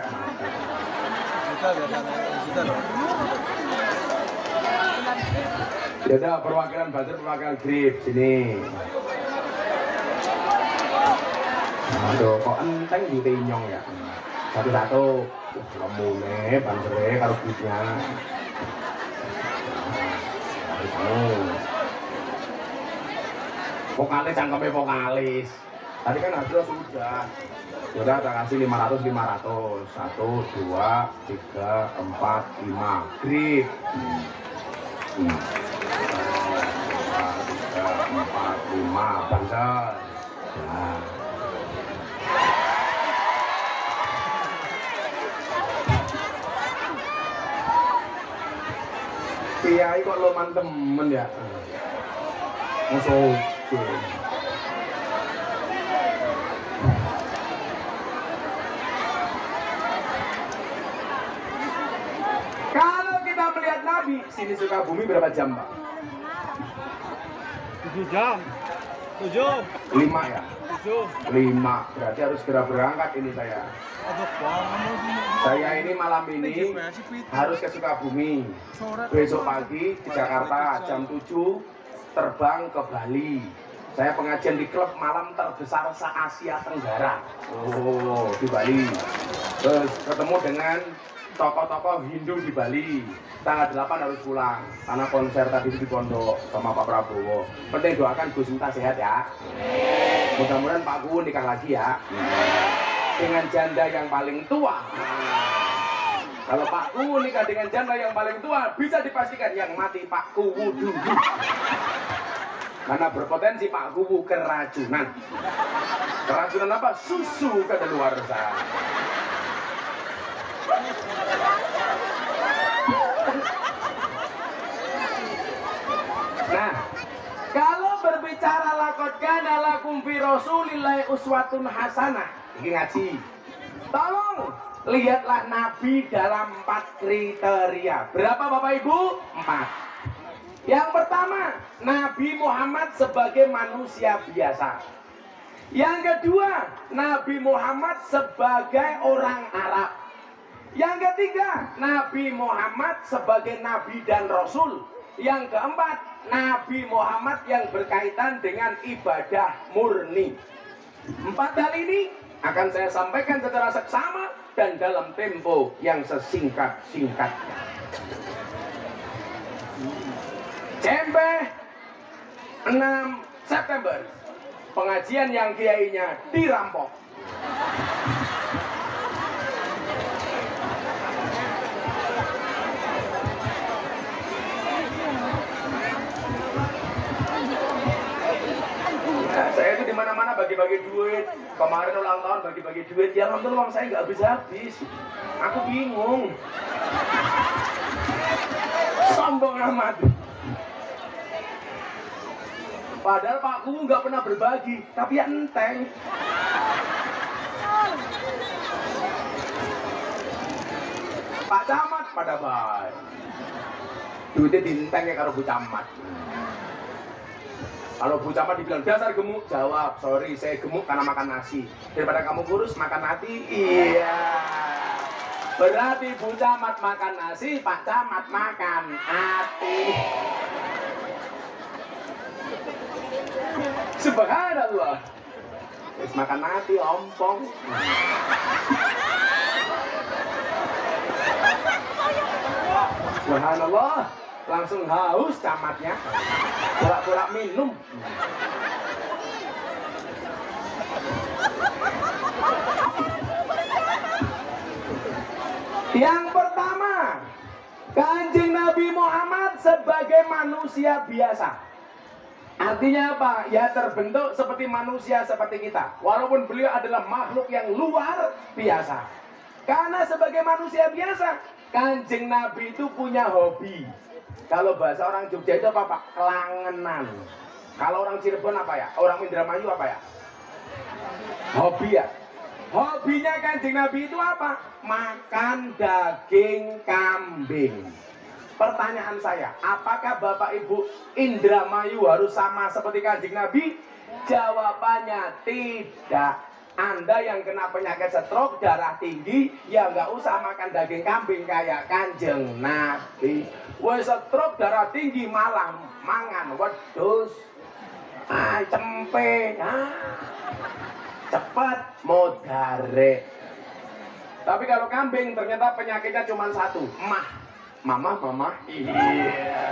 Speaker 1: Ya udah, perwakilan banser, perwakilan grip sini. Aduh, kok enteng di tinyong ya? Satu-satu. Lemune, bansernya, karo gripnya. Vokalis, cangkemnya vokalis. Tadi kan Hadro sudah. Sudah kita kasih 500. 1, 2, 3, 4, 5. Grip. 2, 3, 4, 5. Banser. Nah. Kiai kok loman temen ya? Musuh. Kalau kita melihat Nabi, sini Sukabumi berapa jam, Pak?
Speaker 3: 7 jam. 7.
Speaker 1: 5 ya?
Speaker 3: 7.
Speaker 1: 5. Berarti harus segera berangkat ini saya. Saya ini malam ini harus ke Sukabumi. Besok pagi di Jakarta jam 7 terbang ke Bali. Saya pengajian di klub malam terbesar se-Asia Tenggara. Oh, di Bali. Terus ketemu dengan tokoh-tokoh Hindu di Bali. Tanggal 8 harus pulang karena konser tadi di pondok sama Pak Prabowo. Penting doakan Gus Miftah sehat ya. Mudah-mudahan Pak Kuwu nikah lagi ya. Dengan janda yang paling tua. Kalau Pak Kuwu nikah dengan janda yang paling tua, bisa dipastikan yang mati Pak Kuwu dulu. Karena berpotensi Pak Kuwu keracunan. Keracunan apa? Susu kadaluarsa. Nah, kalau berbicara lakot kana lakum fi rasulillahi uswatun hasanah, ini ngaji. Tolong lihatlah Nabi dalam 4 kriteria. Berapa Bapak Ibu? 4. Yang pertama, Nabi Muhammad sebagai manusia biasa. Yang kedua, Nabi Muhammad sebagai orang Arab. Yang ketiga, Nabi Muhammad sebagai Nabi dan Rasul. Yang keempat, Nabi Muhammad yang berkaitan dengan ibadah murni. 4 hal ini akan saya sampaikan secara seksama dan dalam tempo yang sesingkat-singkatnya. Cempe 6 September, pengajian yang kiainya dirampok. Saya itu di mana-mana bagi-bagi duit. Kemarin ulang tahun bagi-bagi duit. Ya nonton uang saya nggak habis-habis. Aku bingung. Sombong amat. Padahal Pak Kuwu nggak pernah berbagi, tapi ya enteng. Pak Camat pada baik. Duitnya dienteng ya karo Bu Camat. Kalau Bu Camat dibilang dasar gemuk, jawab, sorry saya gemuk karena makan nasi. Daripada kamu kurus makan hati, iya. Berarti Bu Camat makan nasi, Pak Camat makan hati. Subhanallah. Terus makan hati, ompong. Subhanallah. Langsung haus camatnya, pura-pura minum. Yang pertama, Kanjeng Nabi Muhammad sebagai manusia biasa. Artinya apa? Ya terbentuk seperti manusia seperti kita. Walaupun beliau adalah makhluk yang luar biasa. Karena sebagai manusia biasa, Kanjeng Nabi itu punya hobi. Kalau bahasa orang Jogja itu apa Pak? Kelangenan. Kalau orang Cirebon apa ya? Orang Indramayu apa ya? Hobi ya. Hobinya Kanjeng Nabi itu apa? Makan daging kambing. Pertanyaan saya, apakah Bapak Ibu Indramayu harus sama seperti Kanjeng Nabi? Jawabannya tidak. Anda yang kena penyakit stroke, darah tinggi, ya nggak usah makan daging kambing kayak Kanjeng Nabi. Wes stroke, darah tinggi, malah mangan wedhus, cempe, cepet modare. Tapi kalau kambing ternyata penyakitnya cuma satu, mama, iya.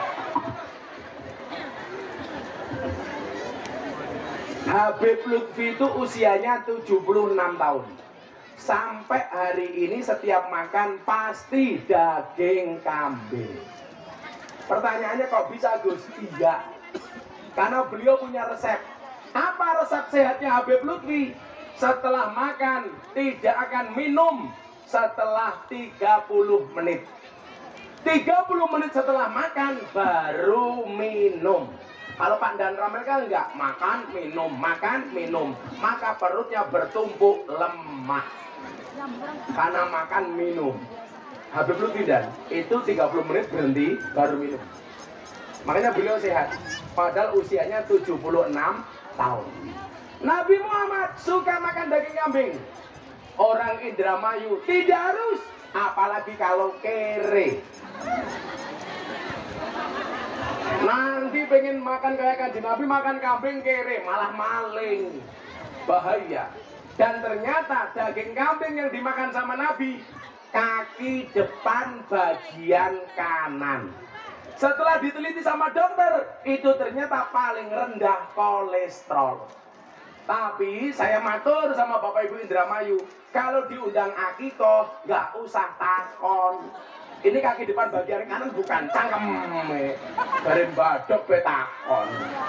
Speaker 1: Habib Lutfi itu usianya 76 tahun. Sampai hari ini setiap makan pasti daging kambing. Pertanyaannya kok bisa Gus? Iya. Karena beliau punya resep. Apa resep sehatnya Habib Lutfi? Setelah makan tidak akan minum setelah 30 menit. 30 menit setelah makan baru minum. Kalau Pak Dan Ramel kan enggak, makan, minum, maka perutnya bertumpuk lemak. Karena makan, minum. Habib Lutfi dan itu 30 menit berhenti, baru minum. Makanya beliau sehat, padahal usianya 76 tahun. Nabi Muhammad suka makan daging kambing. Orang Indramayu tidak harus, apalagi kalau kere. Nanti pengen makan kayak Kanjeng Nabi, makan kambing kere, malah maling. Bahaya. Dan ternyata daging kambing yang dimakan sama Nabi, kaki depan bagian kanan. Setelah diteliti sama dokter, itu ternyata paling rendah kolesterol. Tapi saya matur sama Bapak Ibu Indramayu, kalau diundang akikoh, nggak usah takon. Ini kaki depan bagian kanan bukan cangkem, garin badok betakon.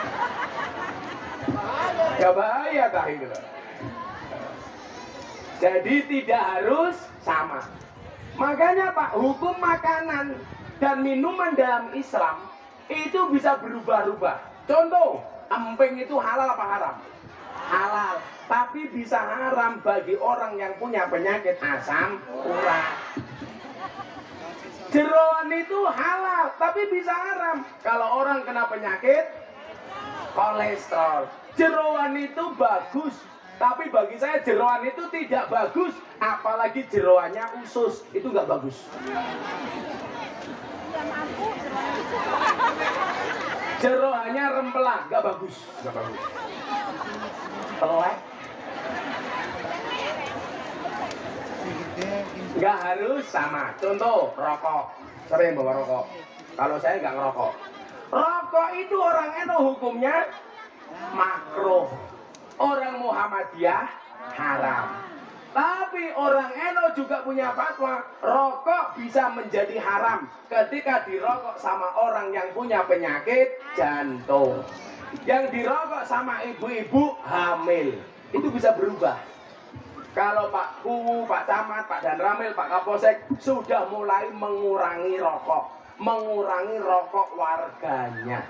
Speaker 1: Ya bahaya dah itu. Jadi tidak harus sama. Makanya Pak, hukum makanan dan minuman dalam Islam itu bisa berubah-ubah. Contoh, emping itu halal apa haram? Halal. Tapi bisa haram bagi orang yang punya penyakit asam urat. Jeroan itu halal, tapi bisa haram kalau orang kena penyakit kolesterol. Jeroan itu bagus, tapi bagi saya jeroan itu tidak bagus, apalagi jeroannya usus, itu nggak bagus. Jeroannya rempelah, nggak bagus, nggak bagus. Telek. Nggak harus sama. Contoh, rokok. Siapa yang bawa rokok? Kalau saya nggak ngerokok. Rokok itu orang NU hukumnya makruh. Orang Muhammadiyah haram. Tapi orang NU juga punya fatwa, rokok bisa menjadi haram ketika dirokok sama orang yang punya penyakit jantung. Yang dirokok sama ibu-ibu hamil. Itu bisa berubah. Kalau Pak Kuwu, Pak Camat, Pak Danramil, Pak Kapolsek sudah mulai mengurangi rokok warganya.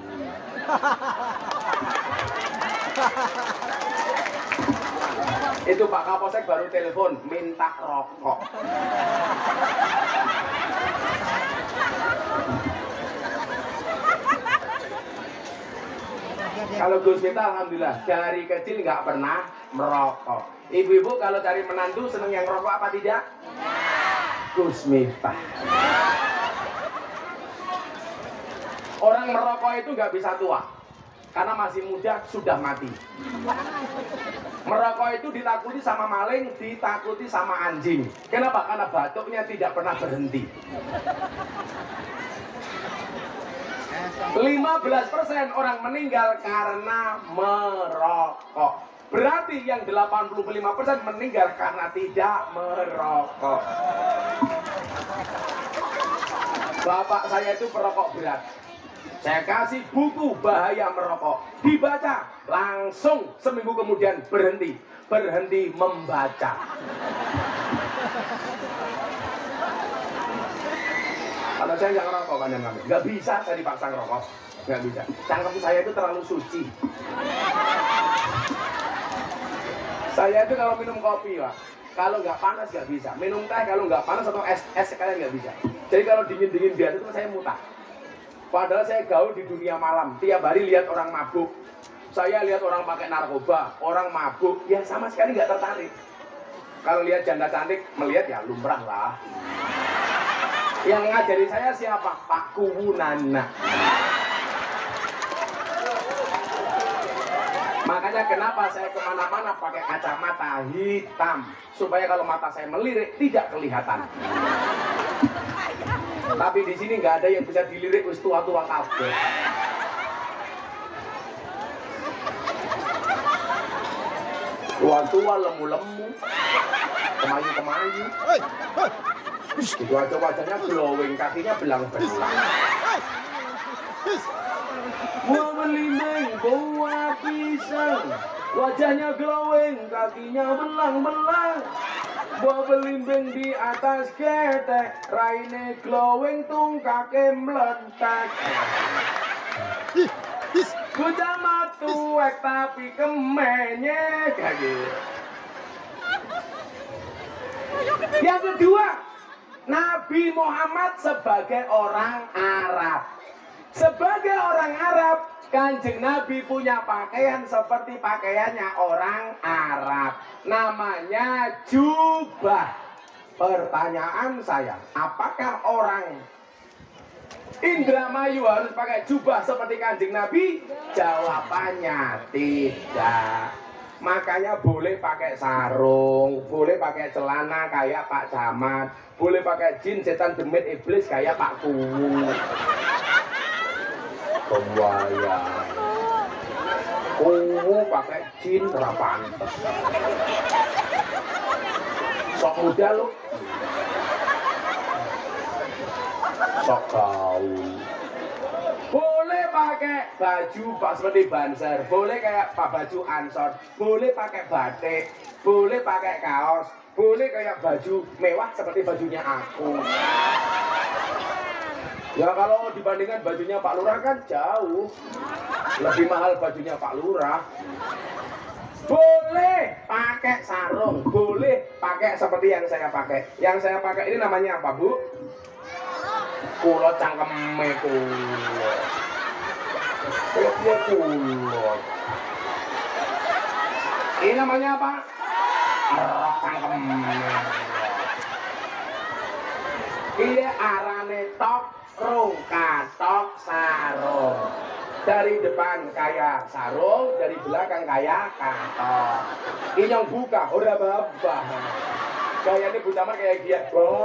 Speaker 1: Itu Pak Kapolsek baru telepon minta rokok. Kalau Gus Miftah alhamdulillah dari kecil nggak pernah merokok. Ibu-ibu kalau cari menantu seneng yang rokok apa tidak? Gus Miftah. Orang merokok itu nggak bisa tua, karena masih muda sudah mati. Merokok itu ditakuti sama maling, ditakuti sama anjing. Kenapa? Karena batuknya tidak pernah berhenti. 15% orang meninggal karena merokok. Berarti yang 85% meninggal karena tidak merokok. Bapak saya itu perokok berat. Saya kasih buku bahaya merokok. Dibaca, langsung seminggu kemudian berhenti membaca. Kalau saya nggak ngerokok kan kami, nggak bisa saya dipaksa ngerokok, nggak bisa. Cangkem saya itu terlalu suci. Saya itu kalau minum kopi Pak, kalau nggak panas nggak bisa. Minum teh kalau nggak panas atau es sekalian nggak bisa. Jadi kalau dingin biasa itu saya muntah. Padahal saya gaul di dunia malam, tiap hari lihat orang mabuk. Saya lihat orang pakai narkoba, orang mabuk, ya sama sekali nggak tertarik. Kalau lihat janda cantik, melihat ya lumrah lah. Yang ngajari saya siapa? Pak Kuwu Nana. Makanya kenapa saya kemana-mana pakai kacamata hitam, supaya kalau mata saya melirik tidak kelihatan. Tapi di sini nggak ada yang bisa dilirik, wis tua-tua kabeh. Tua-tua lemu-lemu, kemayu-kemayu. Itu aja wajahnya glowing, kakinya belang-belang. Buah belimbing, buah pisang, wajahnya glowing, kakinya belang-belang. Buah belimbing di atas ketek, raine glowing, tungkake meletak. Bocah matuek tapi kemenyek gitu. Yang kedua, Nabi Muhammad sebagai orang Arab. Sebagai orang Arab, Kanjeng Nabi punya pakaian seperti pakaiannya orang Arab. Namanya jubah. Pertanyaan saya, apakah orang Indramayu harus pakai jubah seperti Kanjeng Nabi? Jawabannya tidak. Makanya boleh pakai sarung, boleh pakai celana kayak Pak Camat, boleh pakai jin setan demit iblis kayak Pak Kuwu. Kebuaya. Kuwu pakai jin ora pantes. Sok muda lu. Sok gaul. Boleh pakai baju Pak seperti Banser, boleh kayak Pak baju Ansor, boleh pakai batik, boleh pakai kaos, boleh kayak baju mewah seperti bajunya aku. Ya kalau dibandingkan bajunya Pak Lurah kan jauh lebih mahal bajunya Pak Lurah. Boleh pakai sarung, boleh pakai seperti yang saya pakai. Yang saya pakai ini namanya apa, Bu? Kulot cangkeme kulot. Kulotnya kulot. Ini namanya apa? Cangkeme. Ini arane tok rungka tok sarung. Dari depan kayak sarung, dari belakang kayak katok. Ini yang buka, udah babah. Kayak ini bucaman kayak dia.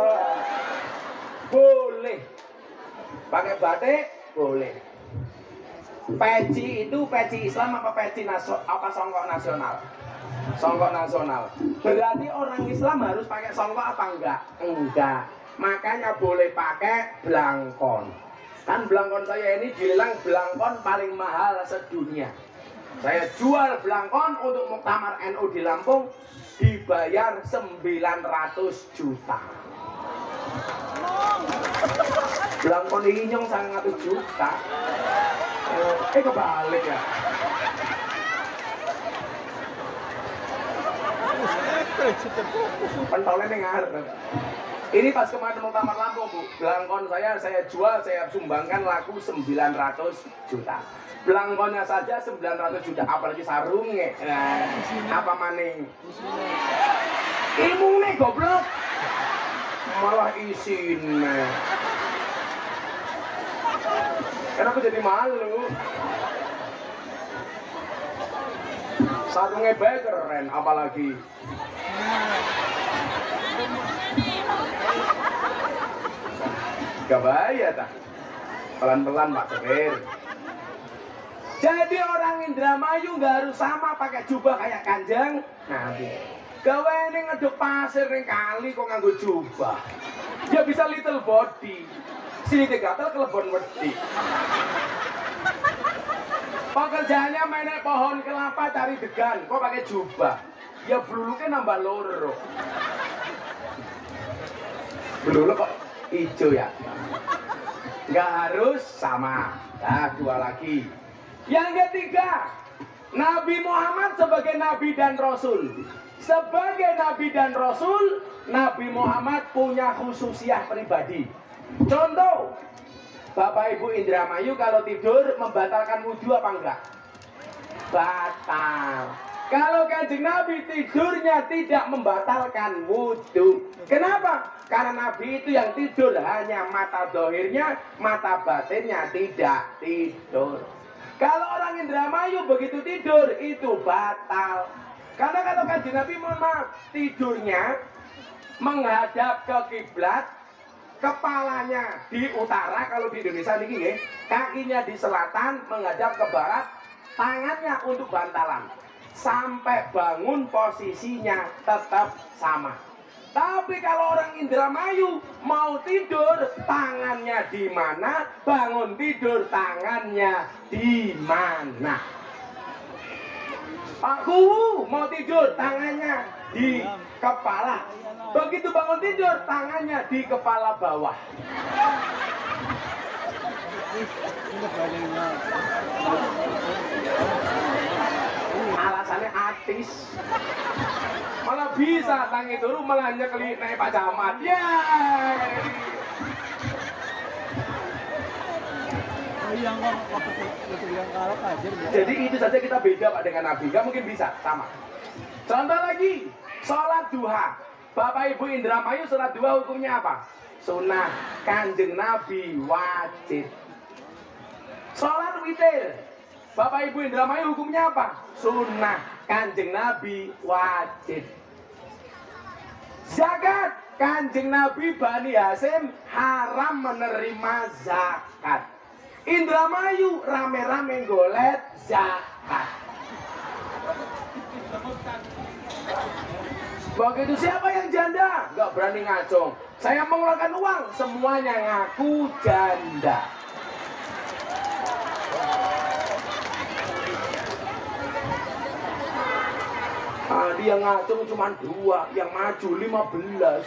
Speaker 1: Boleh. Pakai batik boleh. Peci itu peci Islam apa peci songkok nasional? Songkok nasional. Berarti orang Islam harus pakai songkok apa enggak? Enggak. Makanya boleh pakai blangkon. Kan blangkon saya ini dilelang blangkon paling mahal sedunia. Saya jual blangkon untuk muktamar NU di Lampung dibayar 900 juta. Blangkon inyong 100 juta. Kebalik ya. Pentolnya nih ngarep. Ini pas kemarin muktamar Lampung, Bu. Blangkon saya jual, saya sumbangkan laku 900 juta. Blangkonnya saja 900 juta, apalagi sarungnya. Apa maning? Ilmu nih goblok. Malah isinnya. Karena aku jadi malu. Sarungnya baik keren, apalagi. Gak bahaya tak? Pelan-pelan Pak Sopir. Jadi orang Indramayu gak harus sama pakai jubah kayak Kanjeng Nabi. Gawe ini ngeduk pasir ning kali kok nganggo jubah. Ya bisa little body. Sini gatel kelebon wedi. Pekerjaannya main pohon kelapa cari degan, kok pakai jubah. Ya bluluknya nambah loro. Bluluk kok hijau ya. Nggak harus sama. Nah, dua lagi. Yang ketiga, Nabi Muhammad sebagai Nabi dan Rasul. Sebagai Nabi dan Rasul, Nabi Muhammad punya khususiyah pribadi. Contoh, Bapak Ibu Indramayu kalau tidur membatalkan wudhu apa enggak? Batal. Kalau Kanjeng Nabi tidurnya tidak membatalkan wudhu. Kenapa? Karena Nabi itu yang tidur hanya mata dohirnya, mata batinnya tidak tidur. Kalau orang Indramayu begitu tidur itu batal. Karena kalau Kanjeng Nabi mohon maaf, tidurnya menghadap ke kiblat, kepalanya di utara kalau di Indonesia niki, kakinya di selatan menghadap ke barat, tangannya untuk bantalan. Sampai bangun posisinya tetap sama. Tapi kalau orang Indramayu mau tidur tangannya di mana, bangun tidur tangannya di mana. Aku mau tidur tangannya di kepala. Begitu bangun tidur tangannya di kepala bawah. Alasannya artis. Malah bisa tangi turu malah nyekeli naik Pak Camat. Ya. Jadi itu saja kita beda Pak dengan Nabi. Gak mungkin bisa sama. Contoh lagi, sholat duha. Bapak Ibu Indramayu sholat duha hukumnya apa? sunnah, Kanjeng Nabi wajib. Sholat witir, Bapak Ibu Indramayu hukumnya apa? Sunnah, Kanjeng Nabi wajib. Zakat, Kanjeng Nabi Bani Hasyim haram menerima zakat. Indramayu rame-rame golet zakat. Begitu siapa yang janda? Gak berani ngacung. Saya mengeluarkan uang, semuanya ngaku janda. Dia ngacung cuma 2, yang maju 15.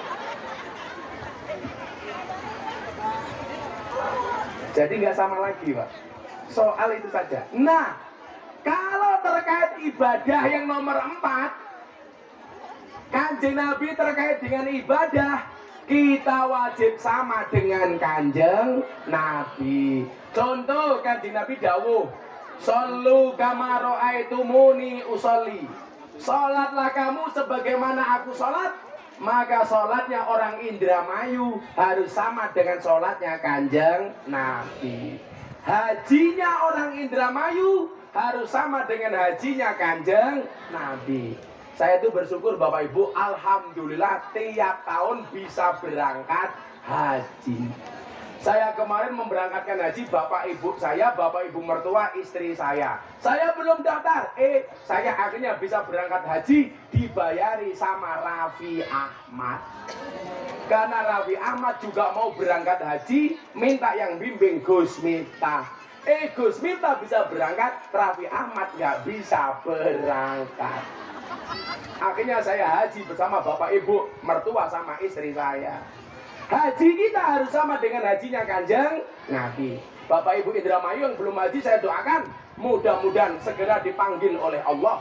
Speaker 1: Jadi nggak sama lagi, Pak. Soal itu saja. Nah, kalau terkait ibadah yang nomor 4, Kanjeng Nabi terkait dengan ibadah, kita wajib sama dengan Kanjeng Nabi. Contoh, Kanjeng Nabi dawuh, "Shollu kama ra'aitumuni usolli." Sholatlah kamu sebagaimana aku sholat. Maka sholatnya orang Indramayu harus sama dengan sholatnya Kanjeng Nabi. Hajinya orang Indramayu harus sama dengan hajinya Kanjeng Nabi. Saya itu bersyukur Bapak Ibu, alhamdulillah tiap tahun bisa berangkat haji. Saya kemarin memberangkatkan haji bapak ibu saya, bapak ibu mertua istri saya. Saya belum daftar, saya akhirnya bisa berangkat haji dibayari sama Raffi Ahmad. Karena Raffi Ahmad juga mau berangkat haji, minta yang bimbing Gus Miftah. Gus Miftah bisa berangkat, Raffi Ahmad nggak bisa berangkat. Akhirnya saya haji bersama bapak ibu mertua sama istri saya. Haji kita harus sama dengan hajinya Kanjeng Nabi. Bapak Ibu Indramayu yang belum haji, saya doakan mudah-mudahan segera dipanggil oleh Allah.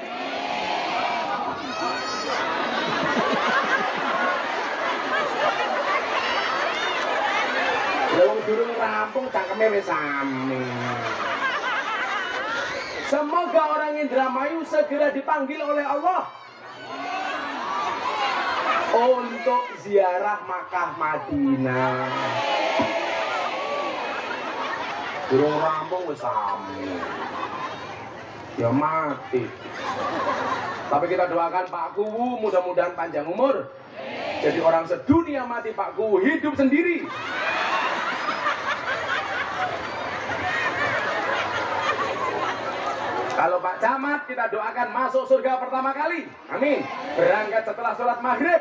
Speaker 1: Wong durung rampung cangkeme wis sami. Semoga orang Indramayu segera dipanggil oleh Allah untuk ziarah Makkah Madinah. Durung rampung wis sami. Ya mati. Tapi kita doakan Pak Kuwu mudah-mudahan panjang umur. Jadi orang sedunia mati, Pak Kuwu hidup sendiri. Kalau Pak Camat kita doakan masuk surga pertama kali. Amin. Berangkat setelah sholat maghrib.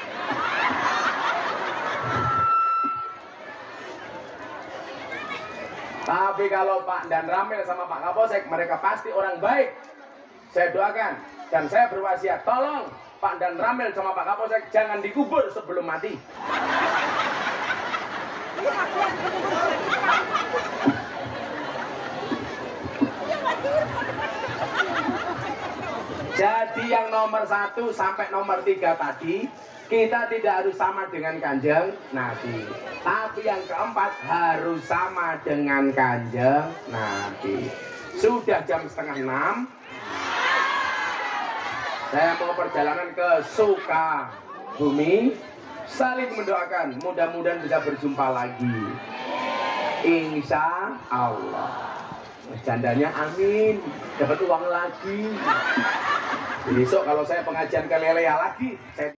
Speaker 1: Tapi kalau Pak Dan Ramil sama Pak Kapolsek, mereka pasti orang baik. Saya doakan dan saya berwasiat, tolong Pak Dan Ramil sama Pak Kapolsek jangan dikubur sebelum mati. Jadi yang nomor 1 sampai nomor 3 tadi, kita tidak harus sama dengan Kanjeng Nabi. Tapi yang keempat harus sama dengan Kanjeng Nabi. Sudah jam 5:30. Saya mau perjalanan ke Sukabumi. Saling mendoakan, mudah-mudahan bisa berjumpa lagi. Insya Allah. Jandanya amin, dapat uang lagi. Besok kalau saya pengajian ke Lelea lagi, saya